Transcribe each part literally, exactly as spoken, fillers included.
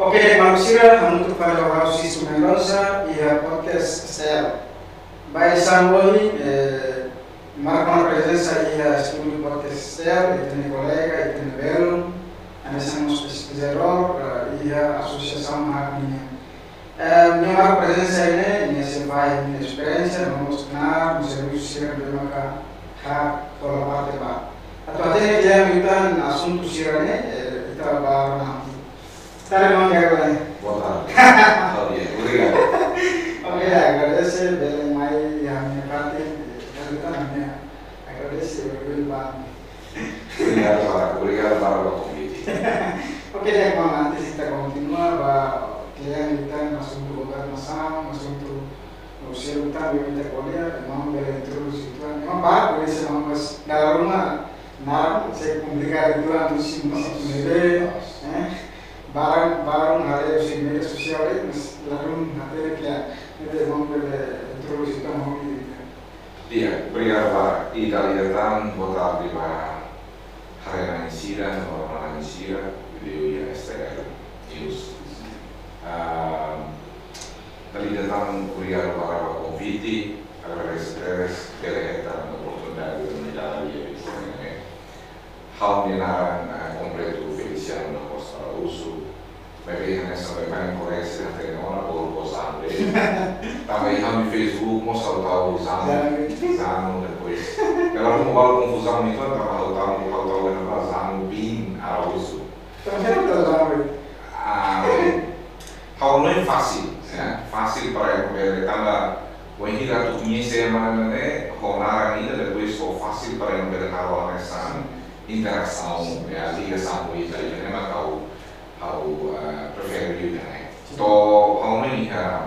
Oke, manusia untuk pada Hausis Mendoza ia podcast saya. Baik Samboy, eh, marca presença ia studio podcast saya, itu colega, itu Belo, nós somos pesquisador, ia associação Magninha. Minha marca presença ini, nesse vai minha experiência, vamos mostrar, no serviço de maka hak pola parte ba. Atau até dia kita assunto sirane, kita baru nanti. Tare memang kayak gue. Boa tarde. Oh iya, obrigado. Oke, agradecer pelo mai yang menyempatkan kita namanya. Agradecer pelo bang. Obrigado para, obrigado para o convite. Oke deh, bang, nanti kita continua bahwa kalian kita masuk untuk obat masam, masuk untuk usia utang, minta kuliah, memang bela terus itu kan. Memang bagus sih, memang mas dalam rumah. Nah, saya publikasi itu antus musik sendiri, eh. barang-barang hari usia media sosial itu lalu nanti dia itu mau terus itu mau gitu. Iya, obrigado para Italia tan boa tarde para Harena Insira, Norma Insira, video ya Esther News. Italia tan obrigado para o convite, agradecer pela esta oportunidade de me dar a minha hal menaran completo Feliciano na Costa Uso. Bagaimana sampai main koreksi nanti orang baru bosan deh. Tambah kami Facebook mau selalu tahu Zanu, Zanu depois. Kalau mau kalau confusão itu kan kalau tahu kalau tahu apa Zanu bin Araújo. Também não Zanu. Ah, hal não é fácil, né? Fácil para eu tambah Wahini ratu conhecer mana né, honar ainda depois só fácil para eu ver hal essa interação, a ligação com isso aí, né? Mas kau how uh, prefere you né? Então, how many uh,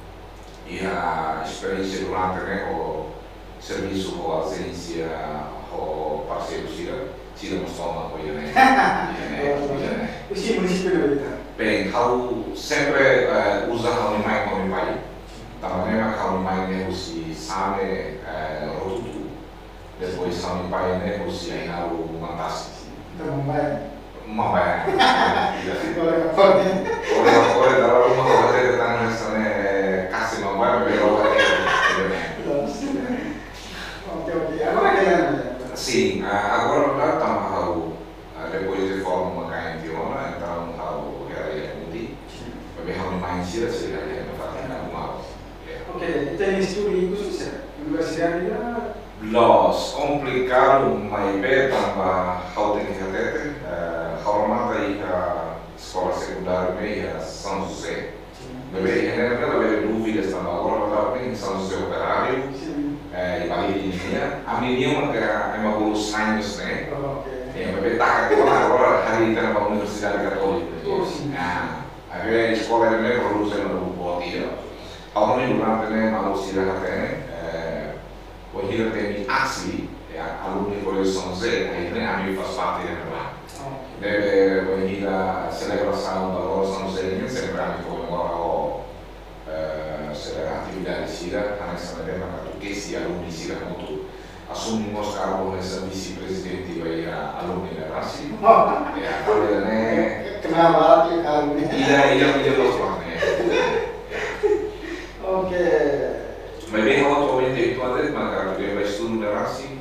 ia experiência durante né o serviço ou agência ou parceiro sira sira mostrou uma né? O que município de Belita? Bem, how sempre uh, usa how mais como pai. Também é how mais né o se sabe rotutu. Depois how pai né o se ainda o mantas. Então vai. Mamãe. Olha, pode. Olha, olha, da rumah kalau ada tentang misalnya kasih mamãe, belok lagi. Oke oke. Agora kalian. Sim, agora nós estamos ao depois de forma makan tiona, então ao era mundi. Bagi hal main sih sih ada yang fatin aku mau. Oke, itu yang studi khusus ya. Universitas dia Los complicado mais bem também how tem que fazer. Formata aí a escola secundária meia São José. Bebê, ainda não havia dúvidas também. Agora está em São José Operário. E Bahia. A menina que é uma bolos anos, né? E bebê está agora hari kita na Universidade Católica. Ah, a escola é meio produção do bom dia. Ao menos durante né, a Lucila até, o Hira tem asli, aluno do Colégio São José, aí né, a mim faz parte da deve venir a celebração da Lua São José, sempre a comemora o celebrar atividade sira, a nessa tema que se aluno sira muito assumimos cargo nessa vice-presidente vai a aluno da Rasi, é a coisa né? Kenapa que cargo? Ida ida ida los né? Ok. Mas bem atualmente itu ada maka dia vai estudo da Rasi.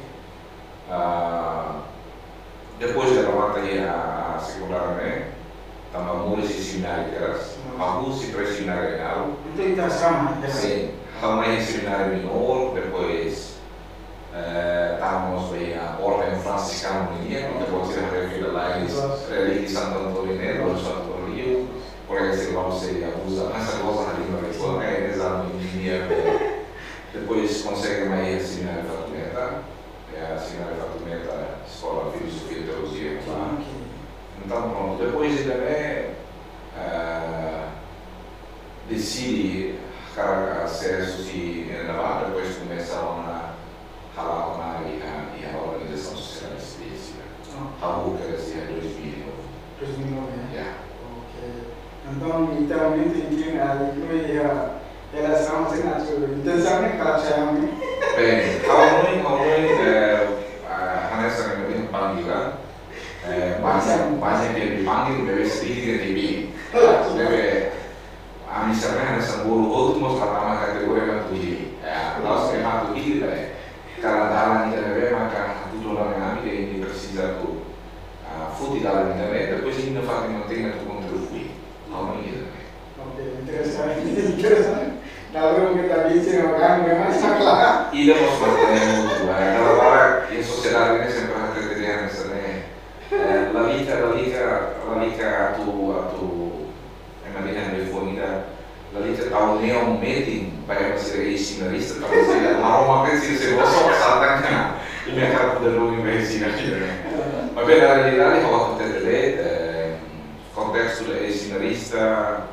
Depois da matéria a secundária, né? Também mulai si seminário keras, aku si pré-seminário final. Itu kita sama. Sim, ramai seminário menor, depois estamos bem a ordem franciscana menina, depois se refere lá em religi Santo Antônio, do Santo Rio, colega se vamos se abusa, mas a coisa ali não é só é exame menina. Depois consegue mais seminário facultata. É a Seminário Facultata, Escola de Filosofia e Teologia. Então, pronto, depois ele também uh, decide cara acesso se elevar, depois começaram a falar com a, a organização social da ciência. A boca era dois mil e nove. dois mil e nove, né? Yeah. Ok. Então, literalmente, incluindo a incluir ela sama dengan intensamente para saya ini. Bem, kalau ini kalau ini hanya sering lebih panggilan, banyak banyak yang dipanggil, lebih sedikit yang dipilih. deve a misalnya sembulu ultimos pertama kategori yang tujuh ya lalu skema tujuh deh kalau dalam internet maka tujuh orang yang kami ini precisa tu futi dalam internet depois ainda fazem manter tu contribuir ao meio ok interessante interessante Lalu kita bicara orang memang sangat e depois mantemos kalau para in sociedade ne sempre a terra ne la vita la vita la vita tu tu immagina le fornita la vita ao ne un meeting para essere i sinarista para essere ma uma vez se você salta kana il mio capo dello università ma per la realtà ho fatto vedere contesto del sinarista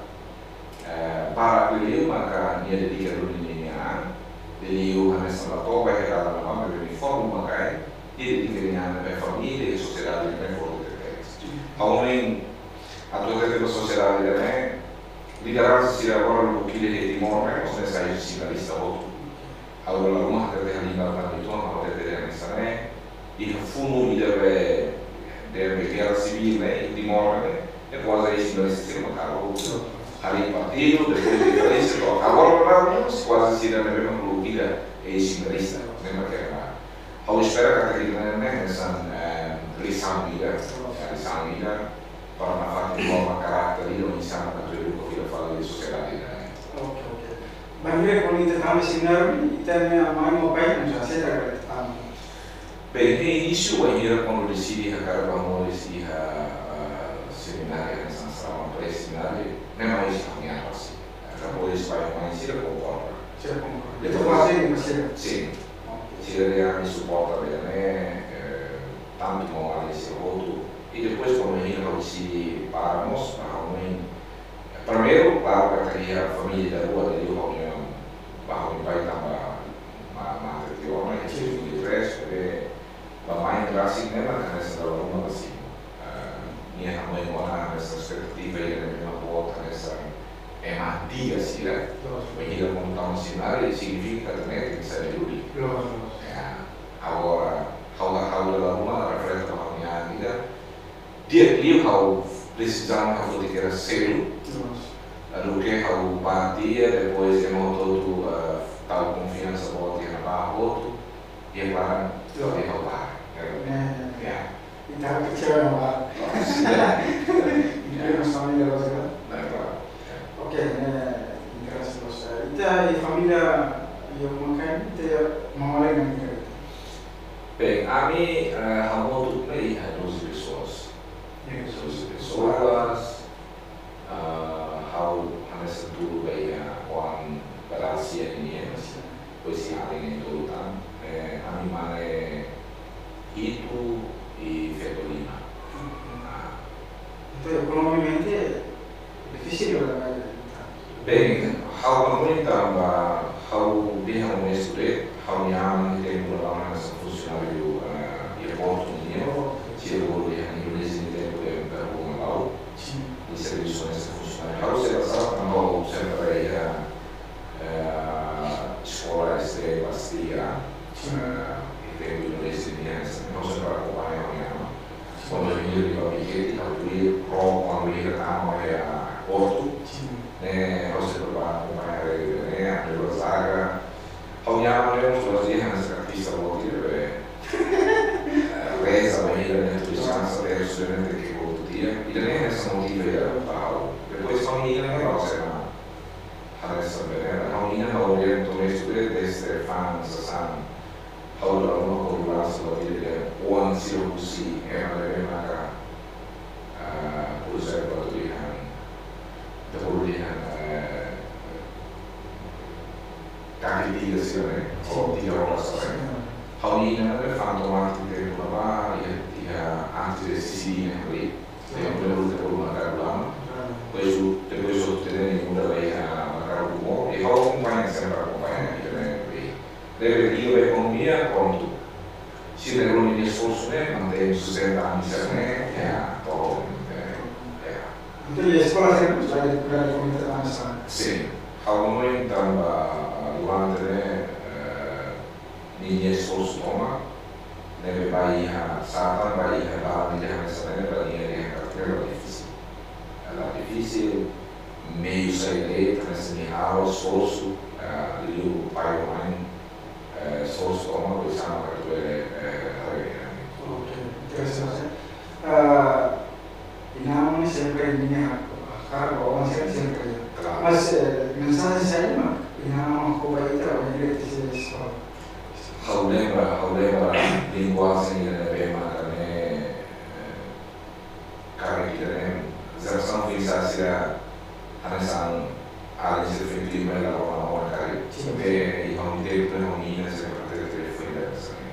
para beliau maka dia dedica dunia beliau hanya salah toba que era la mamma del uniforme maka dia dedica a família e sociedade bem forte homem a toda a sociedade também liderança se agora no que ele dimora os mensagem sinalista outro agora la rumah terlihat di dalam itu kalau terlihat misalnya il fumo deve deve guerra civile dimora e quasi sinalista sistema kalau hari partido, depois de diferença, agora falamos quase se da mesma cultura e sinalista, lembra que era. Eu espero que aqui também essa lição vida, lição vida para na parte de forma caráter e não insana que eu vou falar de sociedade. Ok, ok. Bagaimana kalau kita tahu seminar kita ni main mobile macam saya dah tahu. Bem, no início ainda quando decidi a cara vamos decidi a seminário nessa sala pré-seminário nem mais caminhava assim. Depois vai conhecer a comporta. Itu masih masih. Sim. Se ele me suporta bem, né? Tanto como a esse outro. E depois quando a gente se paramos, primeiro, claro, que a família da rua dele, o meu pai estava na região, e tive que ir porque a mãe era assim, né? Mas essa era uma assim. Minha mãe mora nessa perspectiva e na mesma volta nessa empatia assim, né? Porque quando estamos ensinando significa também que sabedoria. Agora, how how da uma referente à minha vida, dia dia how precisamos how de que ser do que how partia depois de um todo tal confiança volta na barra outro e agora eu vou lá. É. Kita kecewa sama Pak. Ini mas família logo. Ok, né? Interesse logo. Ita família yang makan ita mama lain yang kita. Bem, a mim a moto play há doze pessoas. doze pessoas. How nessa tudo bem a one balancia ini, pois se há em todo tan. A mim mane itu e Fetolina. Itu ekonomimente difícil lah. Bem, how muito tambah how dia mau estudar, how yang tem pengalaman sebagai funcionário e oportunidade, se eu dia yang Indonesia tem poder berhubungan di serviço nessa funcionário. How saya rasa tambah sempre ya sekolah S D pasti ya. Tem Indonesia ini, não se preocupa quando eu vim para o Piquete, eu fui quando eu ia a Porto, né, não se preocupa com a né, a Rio Zaga, ao minha mãe não fazia nessa artista volta reza banheira dentro do espaço até o estudante que volta dia e também essa motiva era para depois a minha não era você não a essa banheira a minha não orientou o estudante desde fãs assim ahora uno con la salvavidas o han sido così e non è una cosa equatoriana equatoriana candidazione o di rosa Paolina è fatto anche del lavoro e anche le sisine qui e ho venuto con una carolana poi depois ottenere una lei a Carolina e ho accompagnato sempre accompagnare deve dire economia pronto si devono gli sforzi mantenere sostentanza e a poi itu ya sekolah saya saya berada di komunitas sana. Sì, kalau tambah durante gli sforzi Roma deve vai a Satan vai a la di Jerusalem per dire che è difficile. È difficile sair daí, também aula, esforço, ali o pai e a mãe, esforço como uma coisa que tu é Ok, interessante. Inama sempre ini akar bawang sempre. Mas mensagem saya mak inama ko ba ita o hindi ito sa Hau lembra, hau lembra linguagem bema também cara que tem geração fixação anasan além de ser feito mais lá na hora cara e hau ideia para não ir nessa parte de telefone assim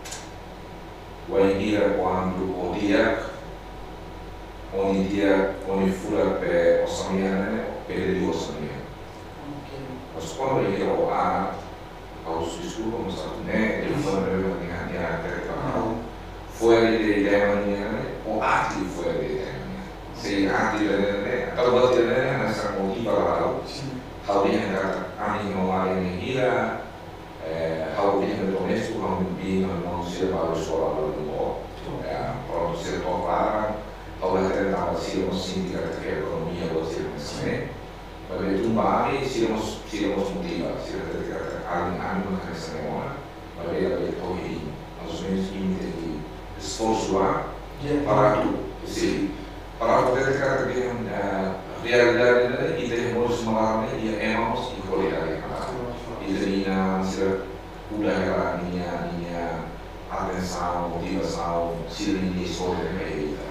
vai ir quando o dia ogni dia, ogni fuga per osamiane, per le due osamiane. Ma quando io a pausa di scuola, non so, né, io sono venuto a dire fuori dei demoni o altri fuori dei demoni. Se altri demoni, a volte demoni non sono motivo lavorare, how we have animo energia, how we have domesto, how we non si va a scuola del mondo, pronto si ritorna. Oleh karena siremos sindikat ekonomi atau siremos ini, pada itu mari siremos siremos motiva, siremos dekat alin alin makan semua, pada itu itu ini, maksudnya ini jadi esforço para tu, sim, para poder dekat dengan realidade ini kita harus mengalami dia emos di kuliah itu ina sir budaya ninya ninya atenção, motivação, sirene sobre mereka.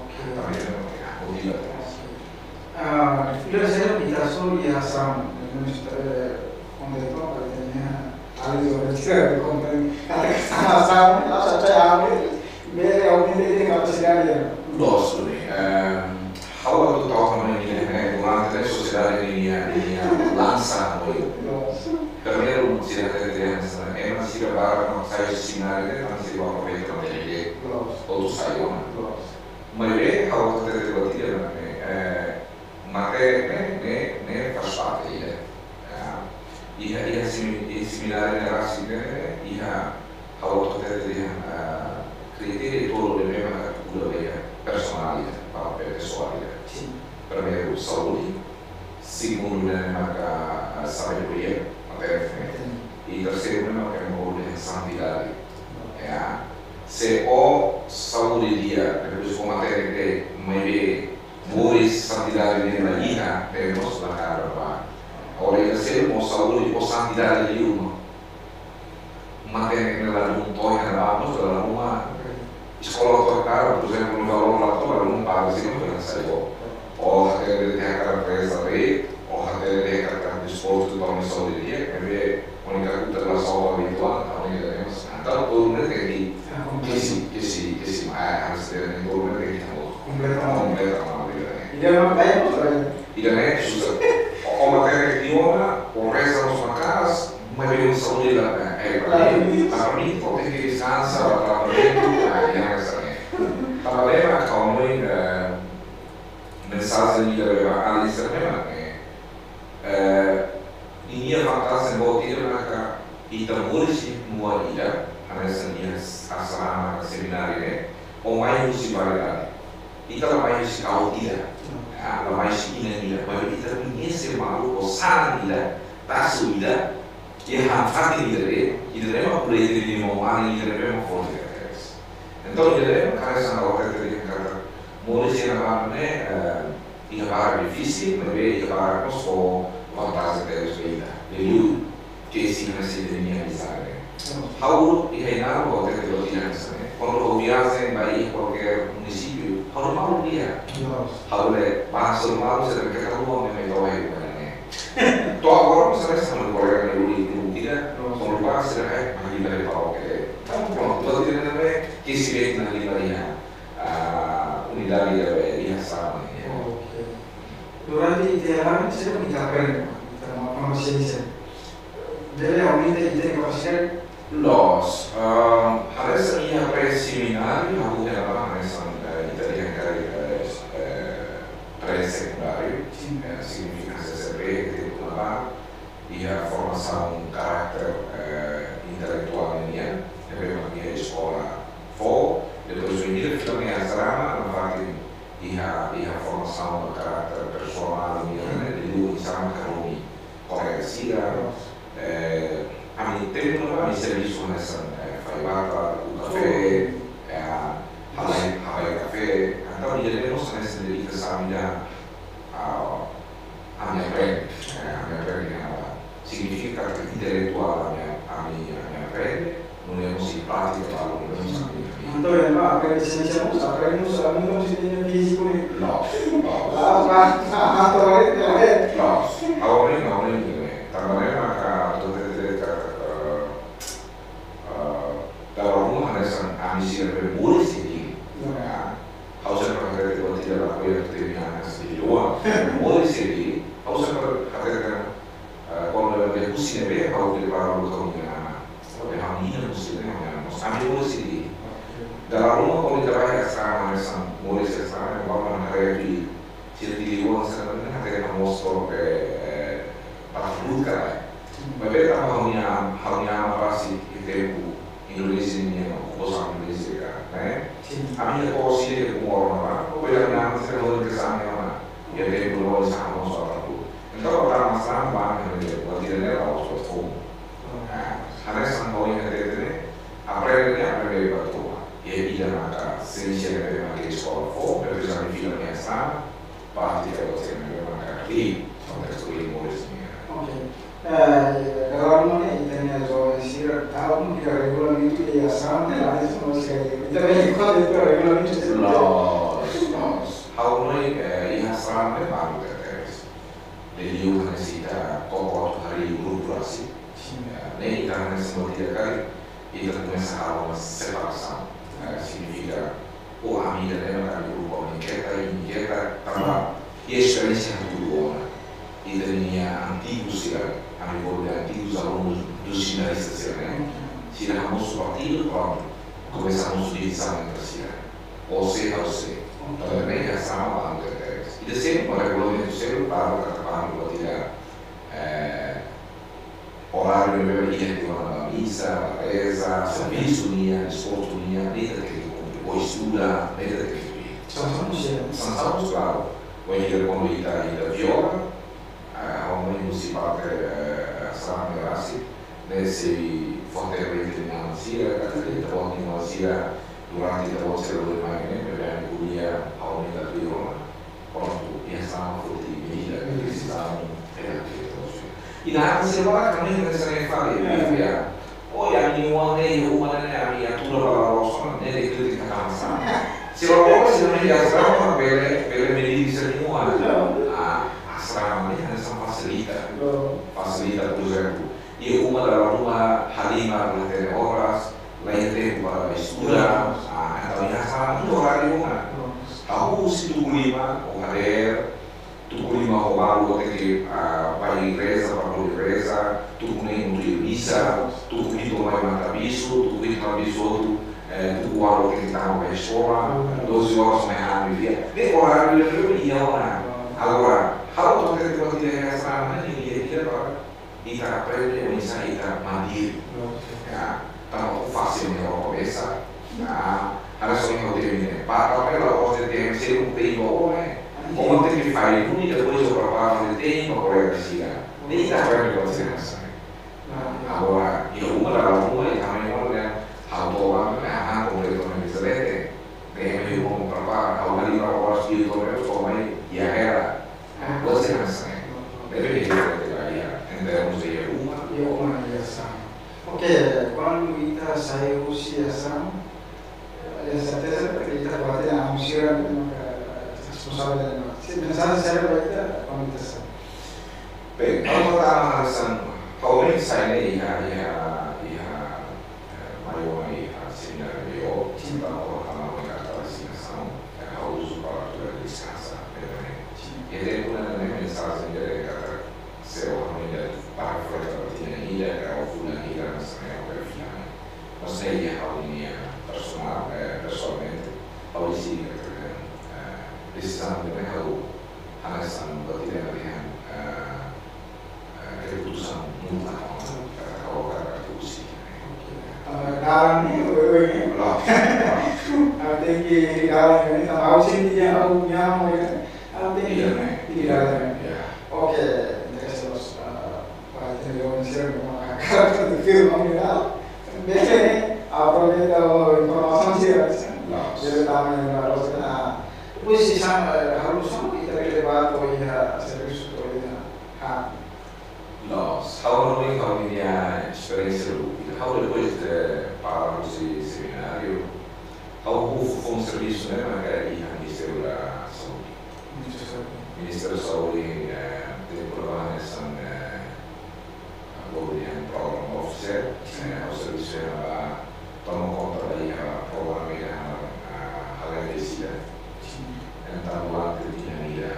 Ah, filho saya kita so ya sam, onde itu katanya ada juga cerita kompeten kata sama sama, lalu saya ambil, mere orang ini nggak bisa sekali ya. Dos nih, kalau tu tahu sama ini nih, durante la sociedade ini ini lança noi. Per me si rende è una si prepara, non sai seminare, non si va a vedere come dire, o tu sai o no. Maar je houdt het te debatteren maar ne ne ne verstaan je ja je je similaire relatie je houdt het te criteria todo de mesma categoria personalidade para pessoalidade primeiro saúde segundo né marca sabedoria matéria e terceiro né marca de santidade é se o saúde dia depois com matéria que mais boas santidade de na vida temos na cara para olha se o saúde o santidade de uma matéria que ela não toca na vamos ela uma escola tocar por exemplo no valor lá toda não paga se não vai sair ou até de ter a cara presa aí ou até de ter a cara disposto para uma saúde dia que vê única relação habitual a única temos então todo mundo tem que que si que si que si harus ada yang que estamos completamente y ya no caemos y también susah o materia que diona o resta nos macaras mas bem saúde lá é para mim para mim pode ter que descansar para tratamento e não sei para leva como em mensagem de levar a lista é ini fantasia motif mereka itu mulai mulai ida Anasanias asrama seminário né ou mais municipalidade e então mais aldeia a mais inanida mas kita conhece malu o sanida da suida que é a parte de dele e de uma coisa de uma mão e de uma forte então ele cara essa outra de cara molde na né e a difícil mas é a não só vantagem da vida ele que se não se devia realizar How y Reinaldo o te lo tienen cuando viajan a cualquier municipio, how no dia, how le vas a normal se te queda uno me lo voy a tu agora não sabe se não colega no no dia, quando vai ser é a livraria para o que então pronto todo dia né que se vê na livraria a unidade de viajar durante itinerante se kita aprende kita masih dele aumenta e tem capacidade Los, uh, adesso mia pre-seminario ha avuto una parte italiana pre-secondario, significa sapere che una parte di formação um caráter intelectual minha, abbiamo anche a scuola fo, depois venire também a Sarama, na parte di formação um caráter personal minha, di due kami serviço nessa fai bata, o café, halai halai café, então dia de nós nessa dedica sabe já a minha pele, a minha pele significa que intelectual a minha a minha a minha pele, não é assim prática para o meu sabe. Então é uma aprendizagem muito aprendemos a muito muito físico né. Não, não. Ah, ah, agora é. Não, agora não, não é. Também na cara do de dalam hanesan amisi memori sendiri, harus seperti itu tidak laku yang terjadi sendiri doang. Memori sendiri harus seperti kalau ada kusi nebe harus dibawa kau dengan oleh hamil kusi dengan ambil memori sendiri. Dalam rumah kalau kita asrama hanesan memori asrama bawa hari di sendiri doang sebenarnya hari kamus kalau para buka, beberapa hamilnya hamilnya apa sih itu Indonesia cosa inglese né a minha poesia é uma hora ou eu não sei o que sabe lá e eu tenho uma coisa a mostrar para tu então eu estava mostrando lá que eu vou tirar ela aos outros a nessa não ia ter aprender a aprender para tu e aí já na ciência de uma escola for eu já me fiz a minha sala parte da você me vai marcar aqui só para escolher coisas ok kalau mana ini soal sihir tahu mungkin regulamento e ação né lá isso não sei também quando é regulamento nós nós how não é e ação é para o que ele usa necessita como hari grupo assim nem então nesse motivo cara e então começa a uma separação significa o amigo né para o grupo inquieta inquieta também e a experiência do homem e da minha antigo cidade a nível de antigos alunos dos ginastas, né? Tiramos o partido, pronto, começamos a divisão entre a cidade. Ou C ou C. Então, também já estava lá no Tetex. E de sempre, o regulamento sempre para o trabalho, para tirar horário de bebida, uma missa, reza, serviço, minha, esporte, minha, nada daquele ou estuda, nada daquele. Sanções, claro. O engenheiro comunista ainda viola, a União Municipal Asrama Gerasi, nesse fortemente de Mancia, Catarina, Boni Mancia, durante a vossa lima ini, berdana kuliah União da Viola, pronto, yang sama seperti ini, dan kita terus. E na semana kami nessa fala, ya, oh yang ini uang ini, uang ini, yang tuh kalau losong, ini itu kita kamsa. Se orang se não asrama, bele bele medida semua, asrama ini hanya facilita, facilita, por exemplo, e uma da rumah Halimah para ter horas, lain tempo para estudar, então já sabe muito horário uma. Tahu se tu lima o hader, tu lima o malu tem que para igreja, para igreja, tu nem no missa, tu cuido mais matabiso, tu cuido mais bisoto, tu malu tem que estar na escola, doze horas mais rápido dia, nem horário de dia hora. Agora, how to ter que ter essa maneira de para kita aprende bisa kita mandiri, ya, kalau fase menjawab biasa, nah, harus yang kau ini, Pak, kalau kau jadi M C untuk tiga orang, kau nanti di file pun tidak boleh beberapa orang itu mau koreksi sih, ini kita aprende kau sih, agora, ya umur dalam umur yang kami mau dan hal orang, nah, kau boleh tuh bisa lihat, dia mau beberapa, kalau lagi beberapa orang itu mereka cuma ya era, kau sih nasi, tapi dia termos de uma e uma ação. Ok, quando kita saiu ação, a certeza que kita pode anunciar responsável. Se pensar sério vai ter comunicação. Bem, kalau kita alasan, kalau ini saya ini ya ya ya maior ya senior yo, cinta orang kalau kita alasan, kalau usul para tu descansa, jadi pun ada mensagem dari kata sewa menjadi para frequentemente na ilha, ao fundo da ilha, na Sanha, ao final. Não sei a linha personal, pessoalmente, ao ensino, decisão de mercado, a lição da direção, a reprodução muito para colocar a produção. Dalam ni, ini, ada yang dalam ini, tahu sih dia tahu nyaman ya, ada yang di dalam. Oke. Eu não sei como é que é o filme, Bene, aproveito informação de antes. Nossa. Ele estava na rotina. Depois se chama, harus sama kita levar para ir serviço para ir a Nós, how não how minha experiência how depois de para esse seminário, how foi um serviço né, mas era ir ao Ministério da Saúde. Ministério da Saúde tem programa nessa government program officer, ao serviço era tomar conta daí a programa a agradecida. Então lá tinha ida,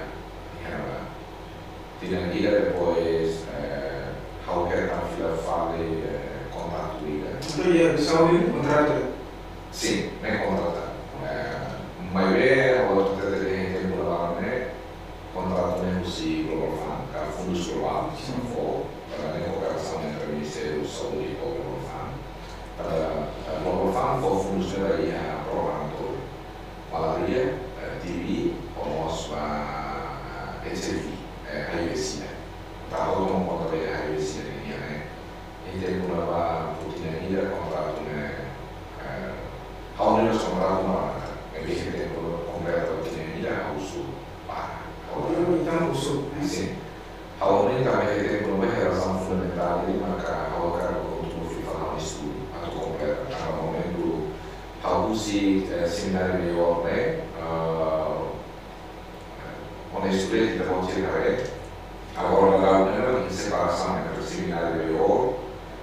tinha ida depois how que era fila fale contato ida. Então ia saúde contrato. Sim, né contrato. Mas é a outra coisa que a gente tem por lá né contrato né se global fund, a fundos global, se não for para a cooperação entre o Ministério da Saúde e o global fund. Para o global fund for fundos daí a programa todo. Malaria, T V, ou nosso H I V-Sida. Para todo mundo conta bem a H I V-Sida né. E tem uma nova rotina ainda contrato né. How many years contrato uma em vez de ter completo rotina ainda uso para. Então uso. Sim. How many também tem uma relação fundamental de marcar how cara como tu falar no estudo a tu completo. No momento how se seminário melhor né. Onde estudei da rotina né. Agora lá né em separação entre seminário melhor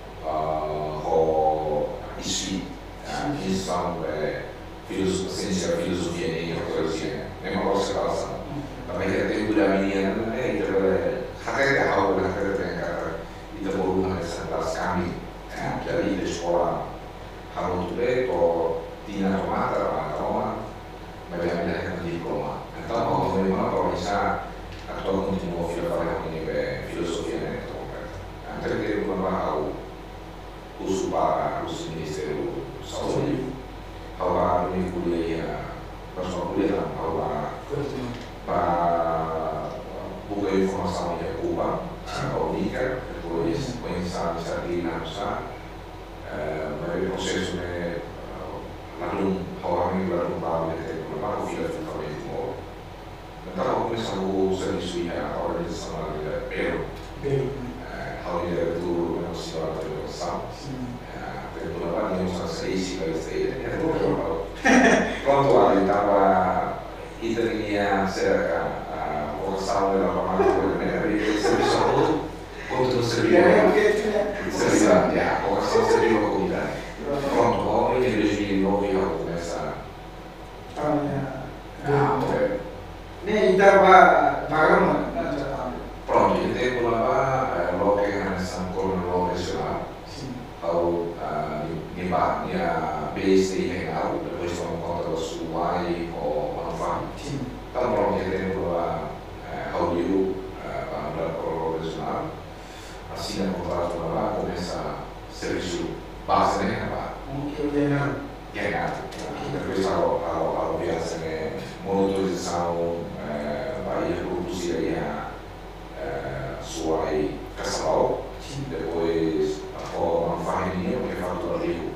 o isso são ciência, filosofia e teologia, é uma separação. Também tem dura menina, né? Então, até a aula da academia e da bolsa nessa classe kami, dari da escola, harus tuh to tina tomata, tomata, bagaimana dengan diploma. Então, bagaimana kalau bisa atau continuo filosofia ini filosofia né? Então, ele vai uso para o Ministério da Saúde, para a kuliah, personal kuliah, para buka informasi yang Cuba, Unica, depois conhecer essa dinâmica, mas o processo é lalu awalnya lalu para ter para o filho também como, então começamos o serviço ya organização da Peru, how dia itu masih ada terusam. Beberapa yang usah seisi kalau saya pronto ali estava italiana cerca forçava ela para mais coisa né porque serviço todo outro serviço serviço já forçava o serviço da comunidade pronto homem em dois mil e nove já começa ah nem estava pagando pronto e tempo lá logo que nessa coluna nacional ao nimba minha base legal depois vamos contar o suai ou manufá então pronto já temos lá audio para o profissional assina contrato lá começa serviço base né lá ganhar depois ao ao ao viagem né monitorização vai reproduzir aí a suai casal depois a manufá ini porque fatura rico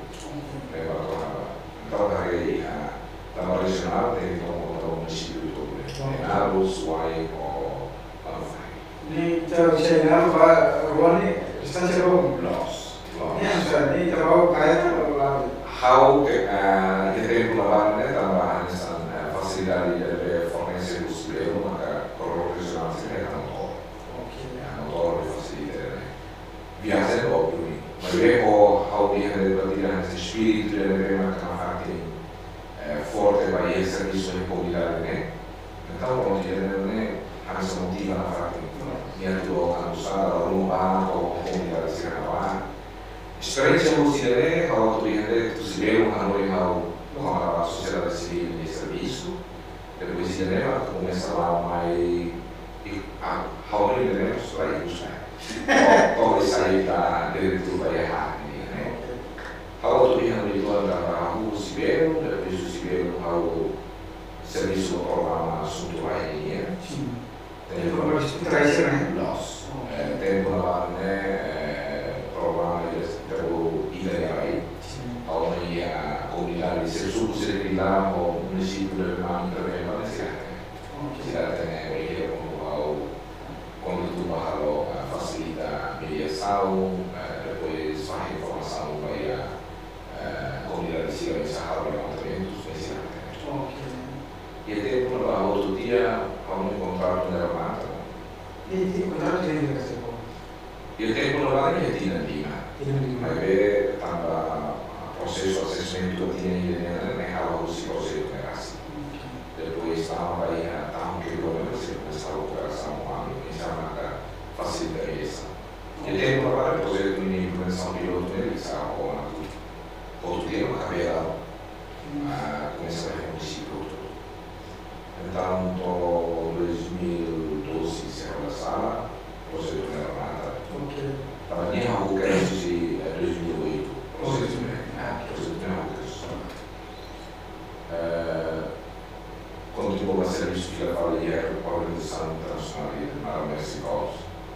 então dari taman regional tem então o município todo Renalo, Suai ou manufá ni então chega vai Rony está chegando nós nós ni trabalho kaya lá how que tem pelaban né tambah essa facilidade de fornecer os pelo maka kalau regional sih kan motor motor facilidade viajar óbvio mas é o how dia de batir esse espírito de lembrar que a parte forte vai esse serviço de comunidade né então quando dia né a nossa motiva na parte minha tua a usar a rumba ou comunidade se renovar experiência música né how tu dia de tu se vê um ano e how com a sociedade civil de serviço depois se leva começa lá mais a how ele né vai usar kalau saya tak dari itu bayar ini, kalau tu yang itu adalah aku sibel, dari sibel aku serviço programa assunto lainnya, tem nós, tem programa né programa itu italiano, município de Mami também é cidade. Cidade tem ele como ao conduto barro facilita a mediação, depois faz informação para a comunidade de segurança e levantamentos da cidade. E até por lá outro dia vamos encontrar com a Armata. E encontrar com ele Eu tenho por lá e tinha Lima. Mas é tamba processo de assessoramento que tinha ele nem algo se processo de graça. Depois estava aí a tão que eu não sei como estava a operação quando iniciava a facilitar isso. Eu tenho por lá o projeto de implementação piloto ele estava com outro dia uma cabeça começar a município. Então, em dois mil e doze se realizava o projeto de Armata. Estava nem algo que era de dois mil e oito, o projeto de Armata. Continuou a serviço que levava ali a organização internacional de Mara Municipal.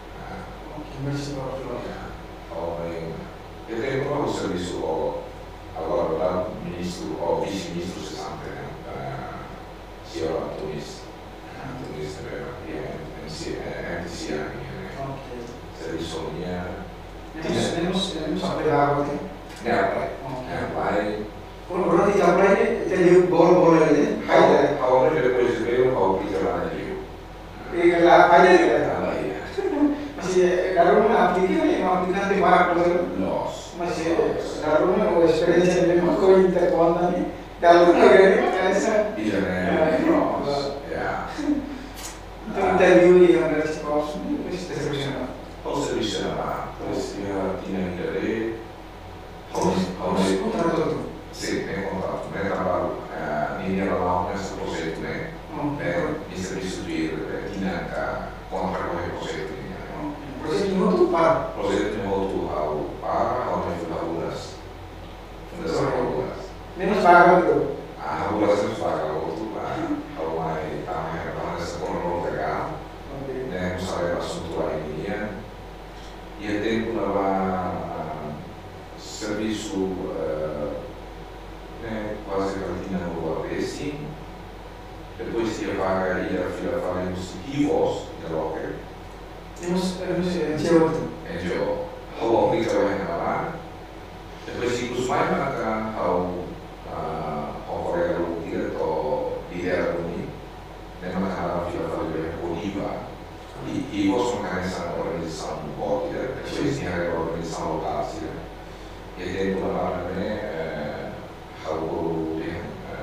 Eu tenho um serviço agora da ministro, ou vice-ministro, se sabe, senhor Antunes, Antunes é M C A, serviço minha. Temos temos apply agora. É apply. É apply. Quando berarti apply ini tem bol-bol ini. How how depois veio ao que lá na Rio. E lá vai ele. Masih kalau aplikasi aplikasi di mana pun Los. masih kalau mau experience ini mau kau interkontan ni kalau kau ini kaisa Bisa nih. Ya. interview yang ada di sekolah ini distribution. O serviço lá, pois eu tinha interesse. Harus contrato. Sim, é contrato. Né, trabalho linha lá nesse projeto, né? É, em serviço de tinha contra o projeto. Projeto de outro para. Projeto de outro ao para ao nível da Ruras. Fundação Ruras. Menos vaga do. A Ruras não paga outro para ao mais a mais essa corona pegar. Né, não sabe o assunto lá em linha. E é tempo lá serviço né, quase que tinha no A P S. Depois tinha vaga e a fila vaga nos I V O S, da Locker. Temos temos N G O. N G O. How we trabalha na lá. Depois incluso mais para cá ao ao colega do diretor lidera do mim. Lembra naquela fila vaga o I V A. E I V O S uma canção organização do Bote, depois tinha a organização local, e a gente lá também algo de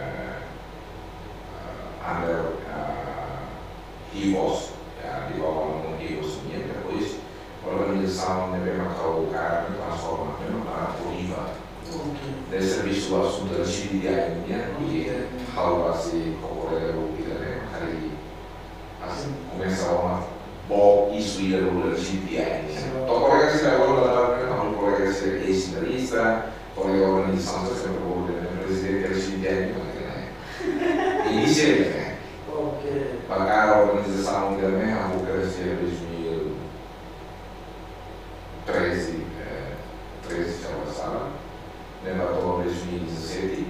under I V O S, de bawah namun I V O S ini, depois organização de Macau cara transforma para o I V A. De serviço ao assunto da atividade e algo assim como o que é ali assim começou a bom isso ia no atividade. Então colega se agora lá um colega se ex-sinalista, colega organização se sempre o presidente da atividade né. Inicia né. Ok. Pagar a organização também a crescer dois mil e treze, treze já passaram, levantou dois mil e dezessete.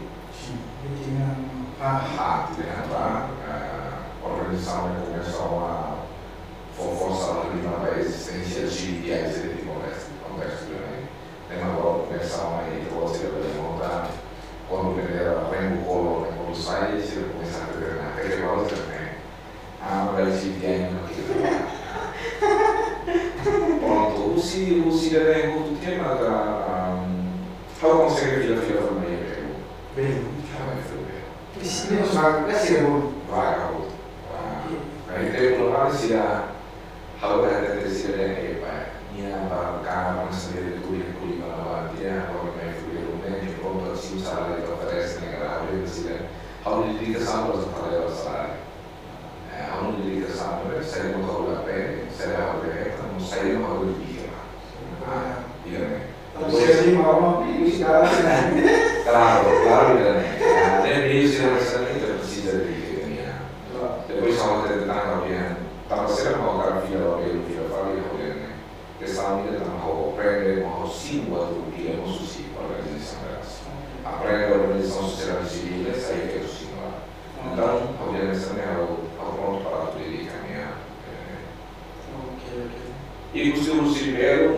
Ah, tinha lá a organização começou a forçar a existência de ideais de conversa, conversa também. Tem agora começaram a ir para você montar quando primeiro Remo Colo quando sai se começar a ver na televisão também. Ah, mas de ideia pronto, o se o se der em outro tema da how consegue vir a filha para mim Bem, Isso temos vaga, é seguro. vaga outro. Aí tem uma base a how ada terceira é para minha cara para saber tudo e tudo para lá dia agora vai fluir o meio pronto assim o salário que oferece na grave assim how de ligação para fazer o salário é how de ligação para sair no colo da pele sair a reta não sair no colo de bica ah né Você assim mal isso cara claro claro né nem isso não precisa de bica depois só vai ter tanta bem tava sendo uma cara filha da pele filha fala e né essa amiga tá ao aprender ao símbolo do que é o sushi para a organização delas aprender a organização social civil essa aí que é o símbolo E o seu Silvério,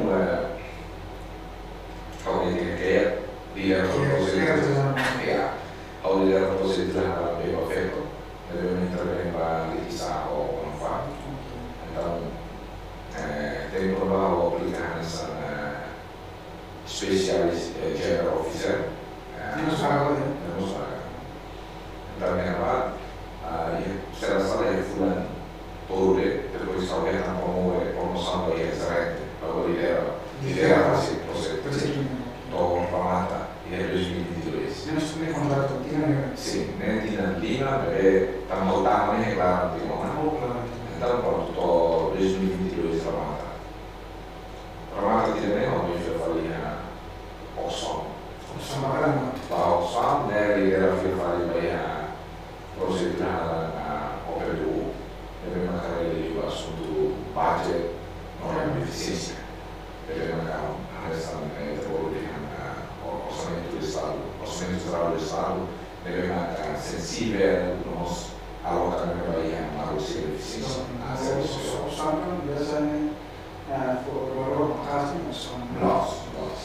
alguém que quer, líder propositura, ao líder propositura bem afeto, devemos intervir para liquidar ou não faz. Então, tem que provar aplicar nessa especiais general officer. Não sabe, não sabe. Então, é lá, será só é fulano, todo depois alguém está promovendo promoção da I S R, para liderar, liderar esse processo. Então, para mata, e é dois mil e vinte e dois. Não se me contrato, tinha. Sim, nem tinha Lima, está voltando, nem é claro, então, pronto, estou dois mil e vinte e dois para mata. Para mata, tinha nem onde eu faria o som. O som bacana. O som, né, lidera a faria a procedura na O P B U, deve marcar ali o assunto budget, não é eficiência. Deve marcar a relação entre o orçamento do Estado, orçamento geral do Estado, deve marcar sensível, nós alocamos aí a redução da eficiência. O som biasanya for kasih som. Nós,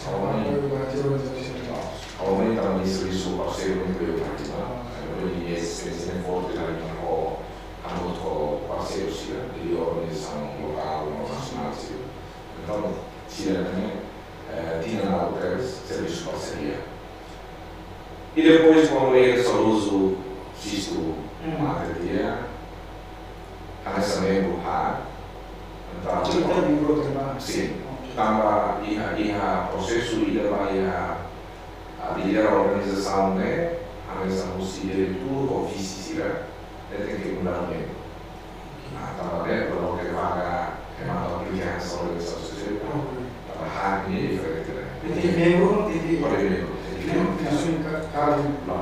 aumenta a serviço parceiro entre o partido. Quindi esperienze forti hanno avuto parceiro sia di organizzazione locale, nazionale, então sia também tinha outras serviços de parceria. E depois, quando ele só usa isto matéria, a nossa membro a então sim, estava ia processo ia vai a liderar a organização, né? A mesa mussi direttore o fisica e tem que mudar o membro. Estava dentro do que vaga e manda applicare a organizzazione. Estava aqui e diferente. Quindi il membro non ti Qual è il membro? nessun caso. No.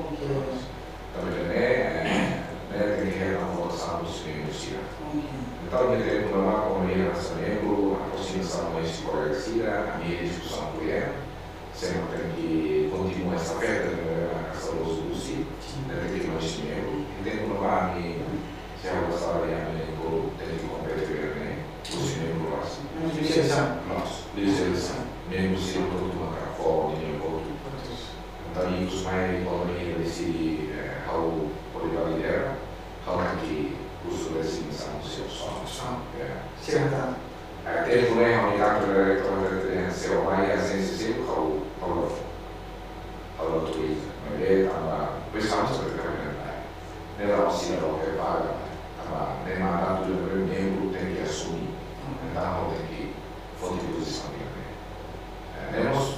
Perché ne tem que reforçar o seu ensino. Então, eu tenho que tomar como ele nosso membro, a aproximação mais correta, a minha discussão com ele. Sempre tem que continuar essa festa na Casa dos Luci, tem que mais membro. E tem que tomar que se a nossa área membro tem que competir, né? Os membros lá. Licença. Nós, licença. Membro se eu estou tomando fora de nenhum outro. Então, isso mais quando ele decide how pode validar, how que uso desse missão seu som. Certo. Até não é a unidade de referência ou mais a ciência how how how turismo. Mas é também pensamos sobre trabalhar. Nela oficina do que paga, também nem mandado do membro tem que assumir. Então tem que fonte de posição dele. Nós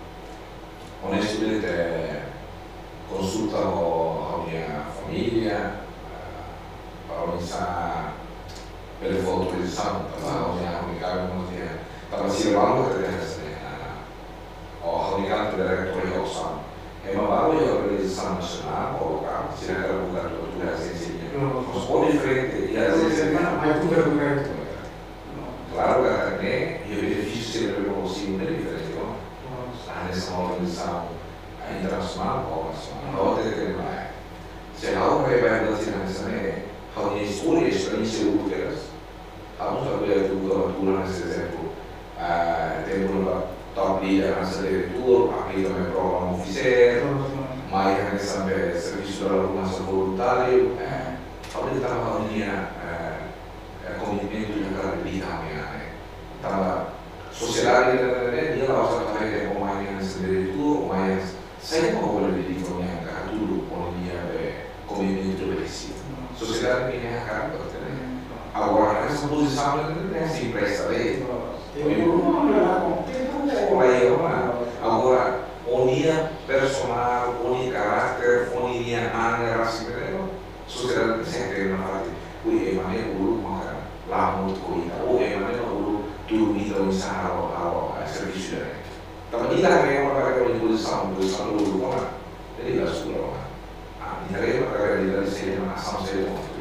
honestamente consulta a minha família para organizar pela foto de santo, para organizar como dia, para se levar que tem o organizar da diretoria ao santo. É uma valor a organização nacional ou local, se não era lugar de cultura assim, mas ou diferente e às vezes mais cultura do que claro que também e o benefício sempre é possível é diferente, não? A nessa organização internacional ou nacional, ou até mais. Se a outra é bem relacionada a uma história experiência úteis, vamos saber tudo a cultura nesse exemplo. Temos uma top leader nessa diretora, aqui também programa oficial, mas nessa também serviço de organização voluntário, onde estava a linha comitê de característica estava sociedade e ela vai fazer com mais nessa diretora, mas sem uma boa diretora minha cara tudo com linha comitê de preciso. Sociedade minha cara agora essa posição não é assim presta lei. Agora unia personal, unia caráter, unia maneira assim, sociedade sempre na parte o emané o maka lá muito coisa o emané o tudo isso o sarau ao serviço dele. Então ele é uma carga de posição, posição do grupo lá. Ele é sua lá. Ah, ele é uma carga de ser uma ação ser uma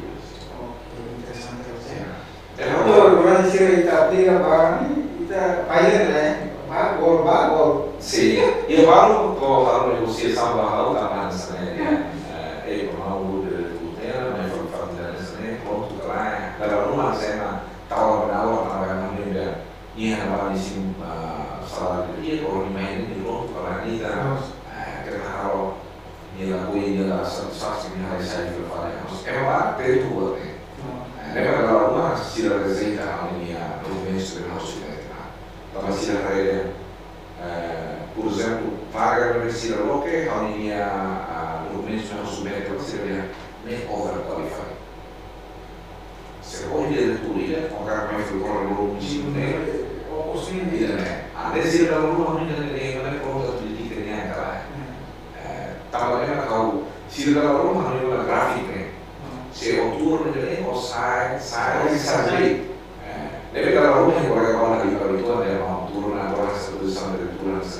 Agora dizer que a briga vai está paia né, vai gol vai gol. Sim, e eu falo com a negociação da alta massa né, é para o do tema, mas para fazer isso né, pronto lá, para uma cena tal na aula para não lembrar ia na sim salário dia ou nem de novo para nem dar que raro ia lá coi ia lá satisfação ia lá sai de fora é uma perto né lembra da uma se a receita a minha província de nosso então se a rede por exemplo paga para se a loque a minha província de nosso médico seria nem overqualified se poi delle pulire, magari mai fui con il loro vicino o così dire adesso il lavoro non è non è cosa di dire neanche eh stava bene che si lavoro ma non è una grafica se o turno di o sai sai sai eh deve lavorare con qualche cosa di abitudine ma turno una cosa se tu sai del turno se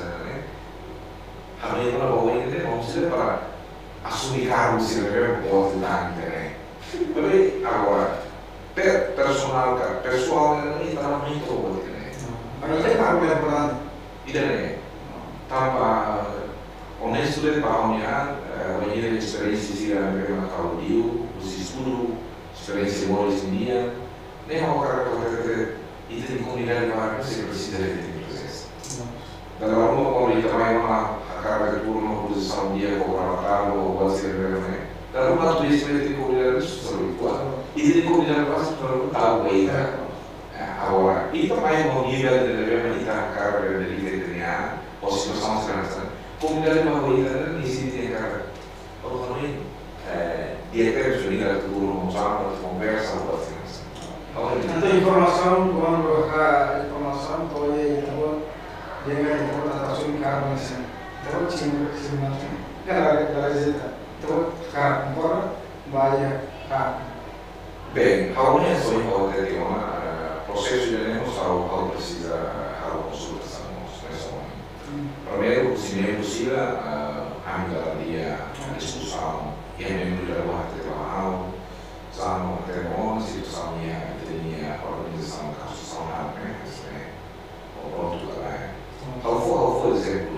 a me non ho idea non si per assumere caro si deve un po' di tante poi allora per personal personal ini treinamento vuol dire ma io parlo lavorando idee tanpa onesto del baumia venire esperienze sia per una caudio si studio esperienze molto india ne ho carattere di di comunità di fare se presidente di presenza dalla lavoro con il lavoro a carica del turno posizione un dia con la tavola o quasi per me dalla lavoro di esperienze di comunità di solo e di comunità quasi per tal way agora e também o nível de realidade cara de literatura ou situação estranha comunidade uma coisa nesse tem cara ou também dia ter junina tudo no sábado conversa ou assim então informação quando a informação toda então chega a importação de carne assim então tinha que manter galera galera então cara embora vai a bem a união foi uma de uma processo de negociação ao precisa a consultação nessa primeiro o cinema possível a melhoria a discussão e a melhoria do arte de trabalho são até uma situação minha tinha a organização da construção da né o pronto também ao for ao for exemplo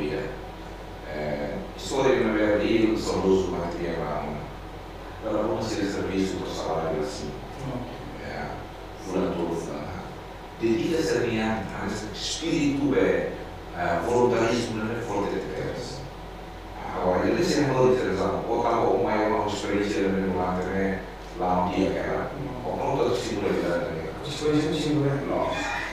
é história de uma verdade são dois materiais para uma série de serviços do salário assim é fulano fulano dedica-se a minha espírito é voluntarismo não é forte de terras agora ele se é muito interessante ou tal ou mais uma experiência no lá também lá um dia que era ou pronto a singularidade experiência singular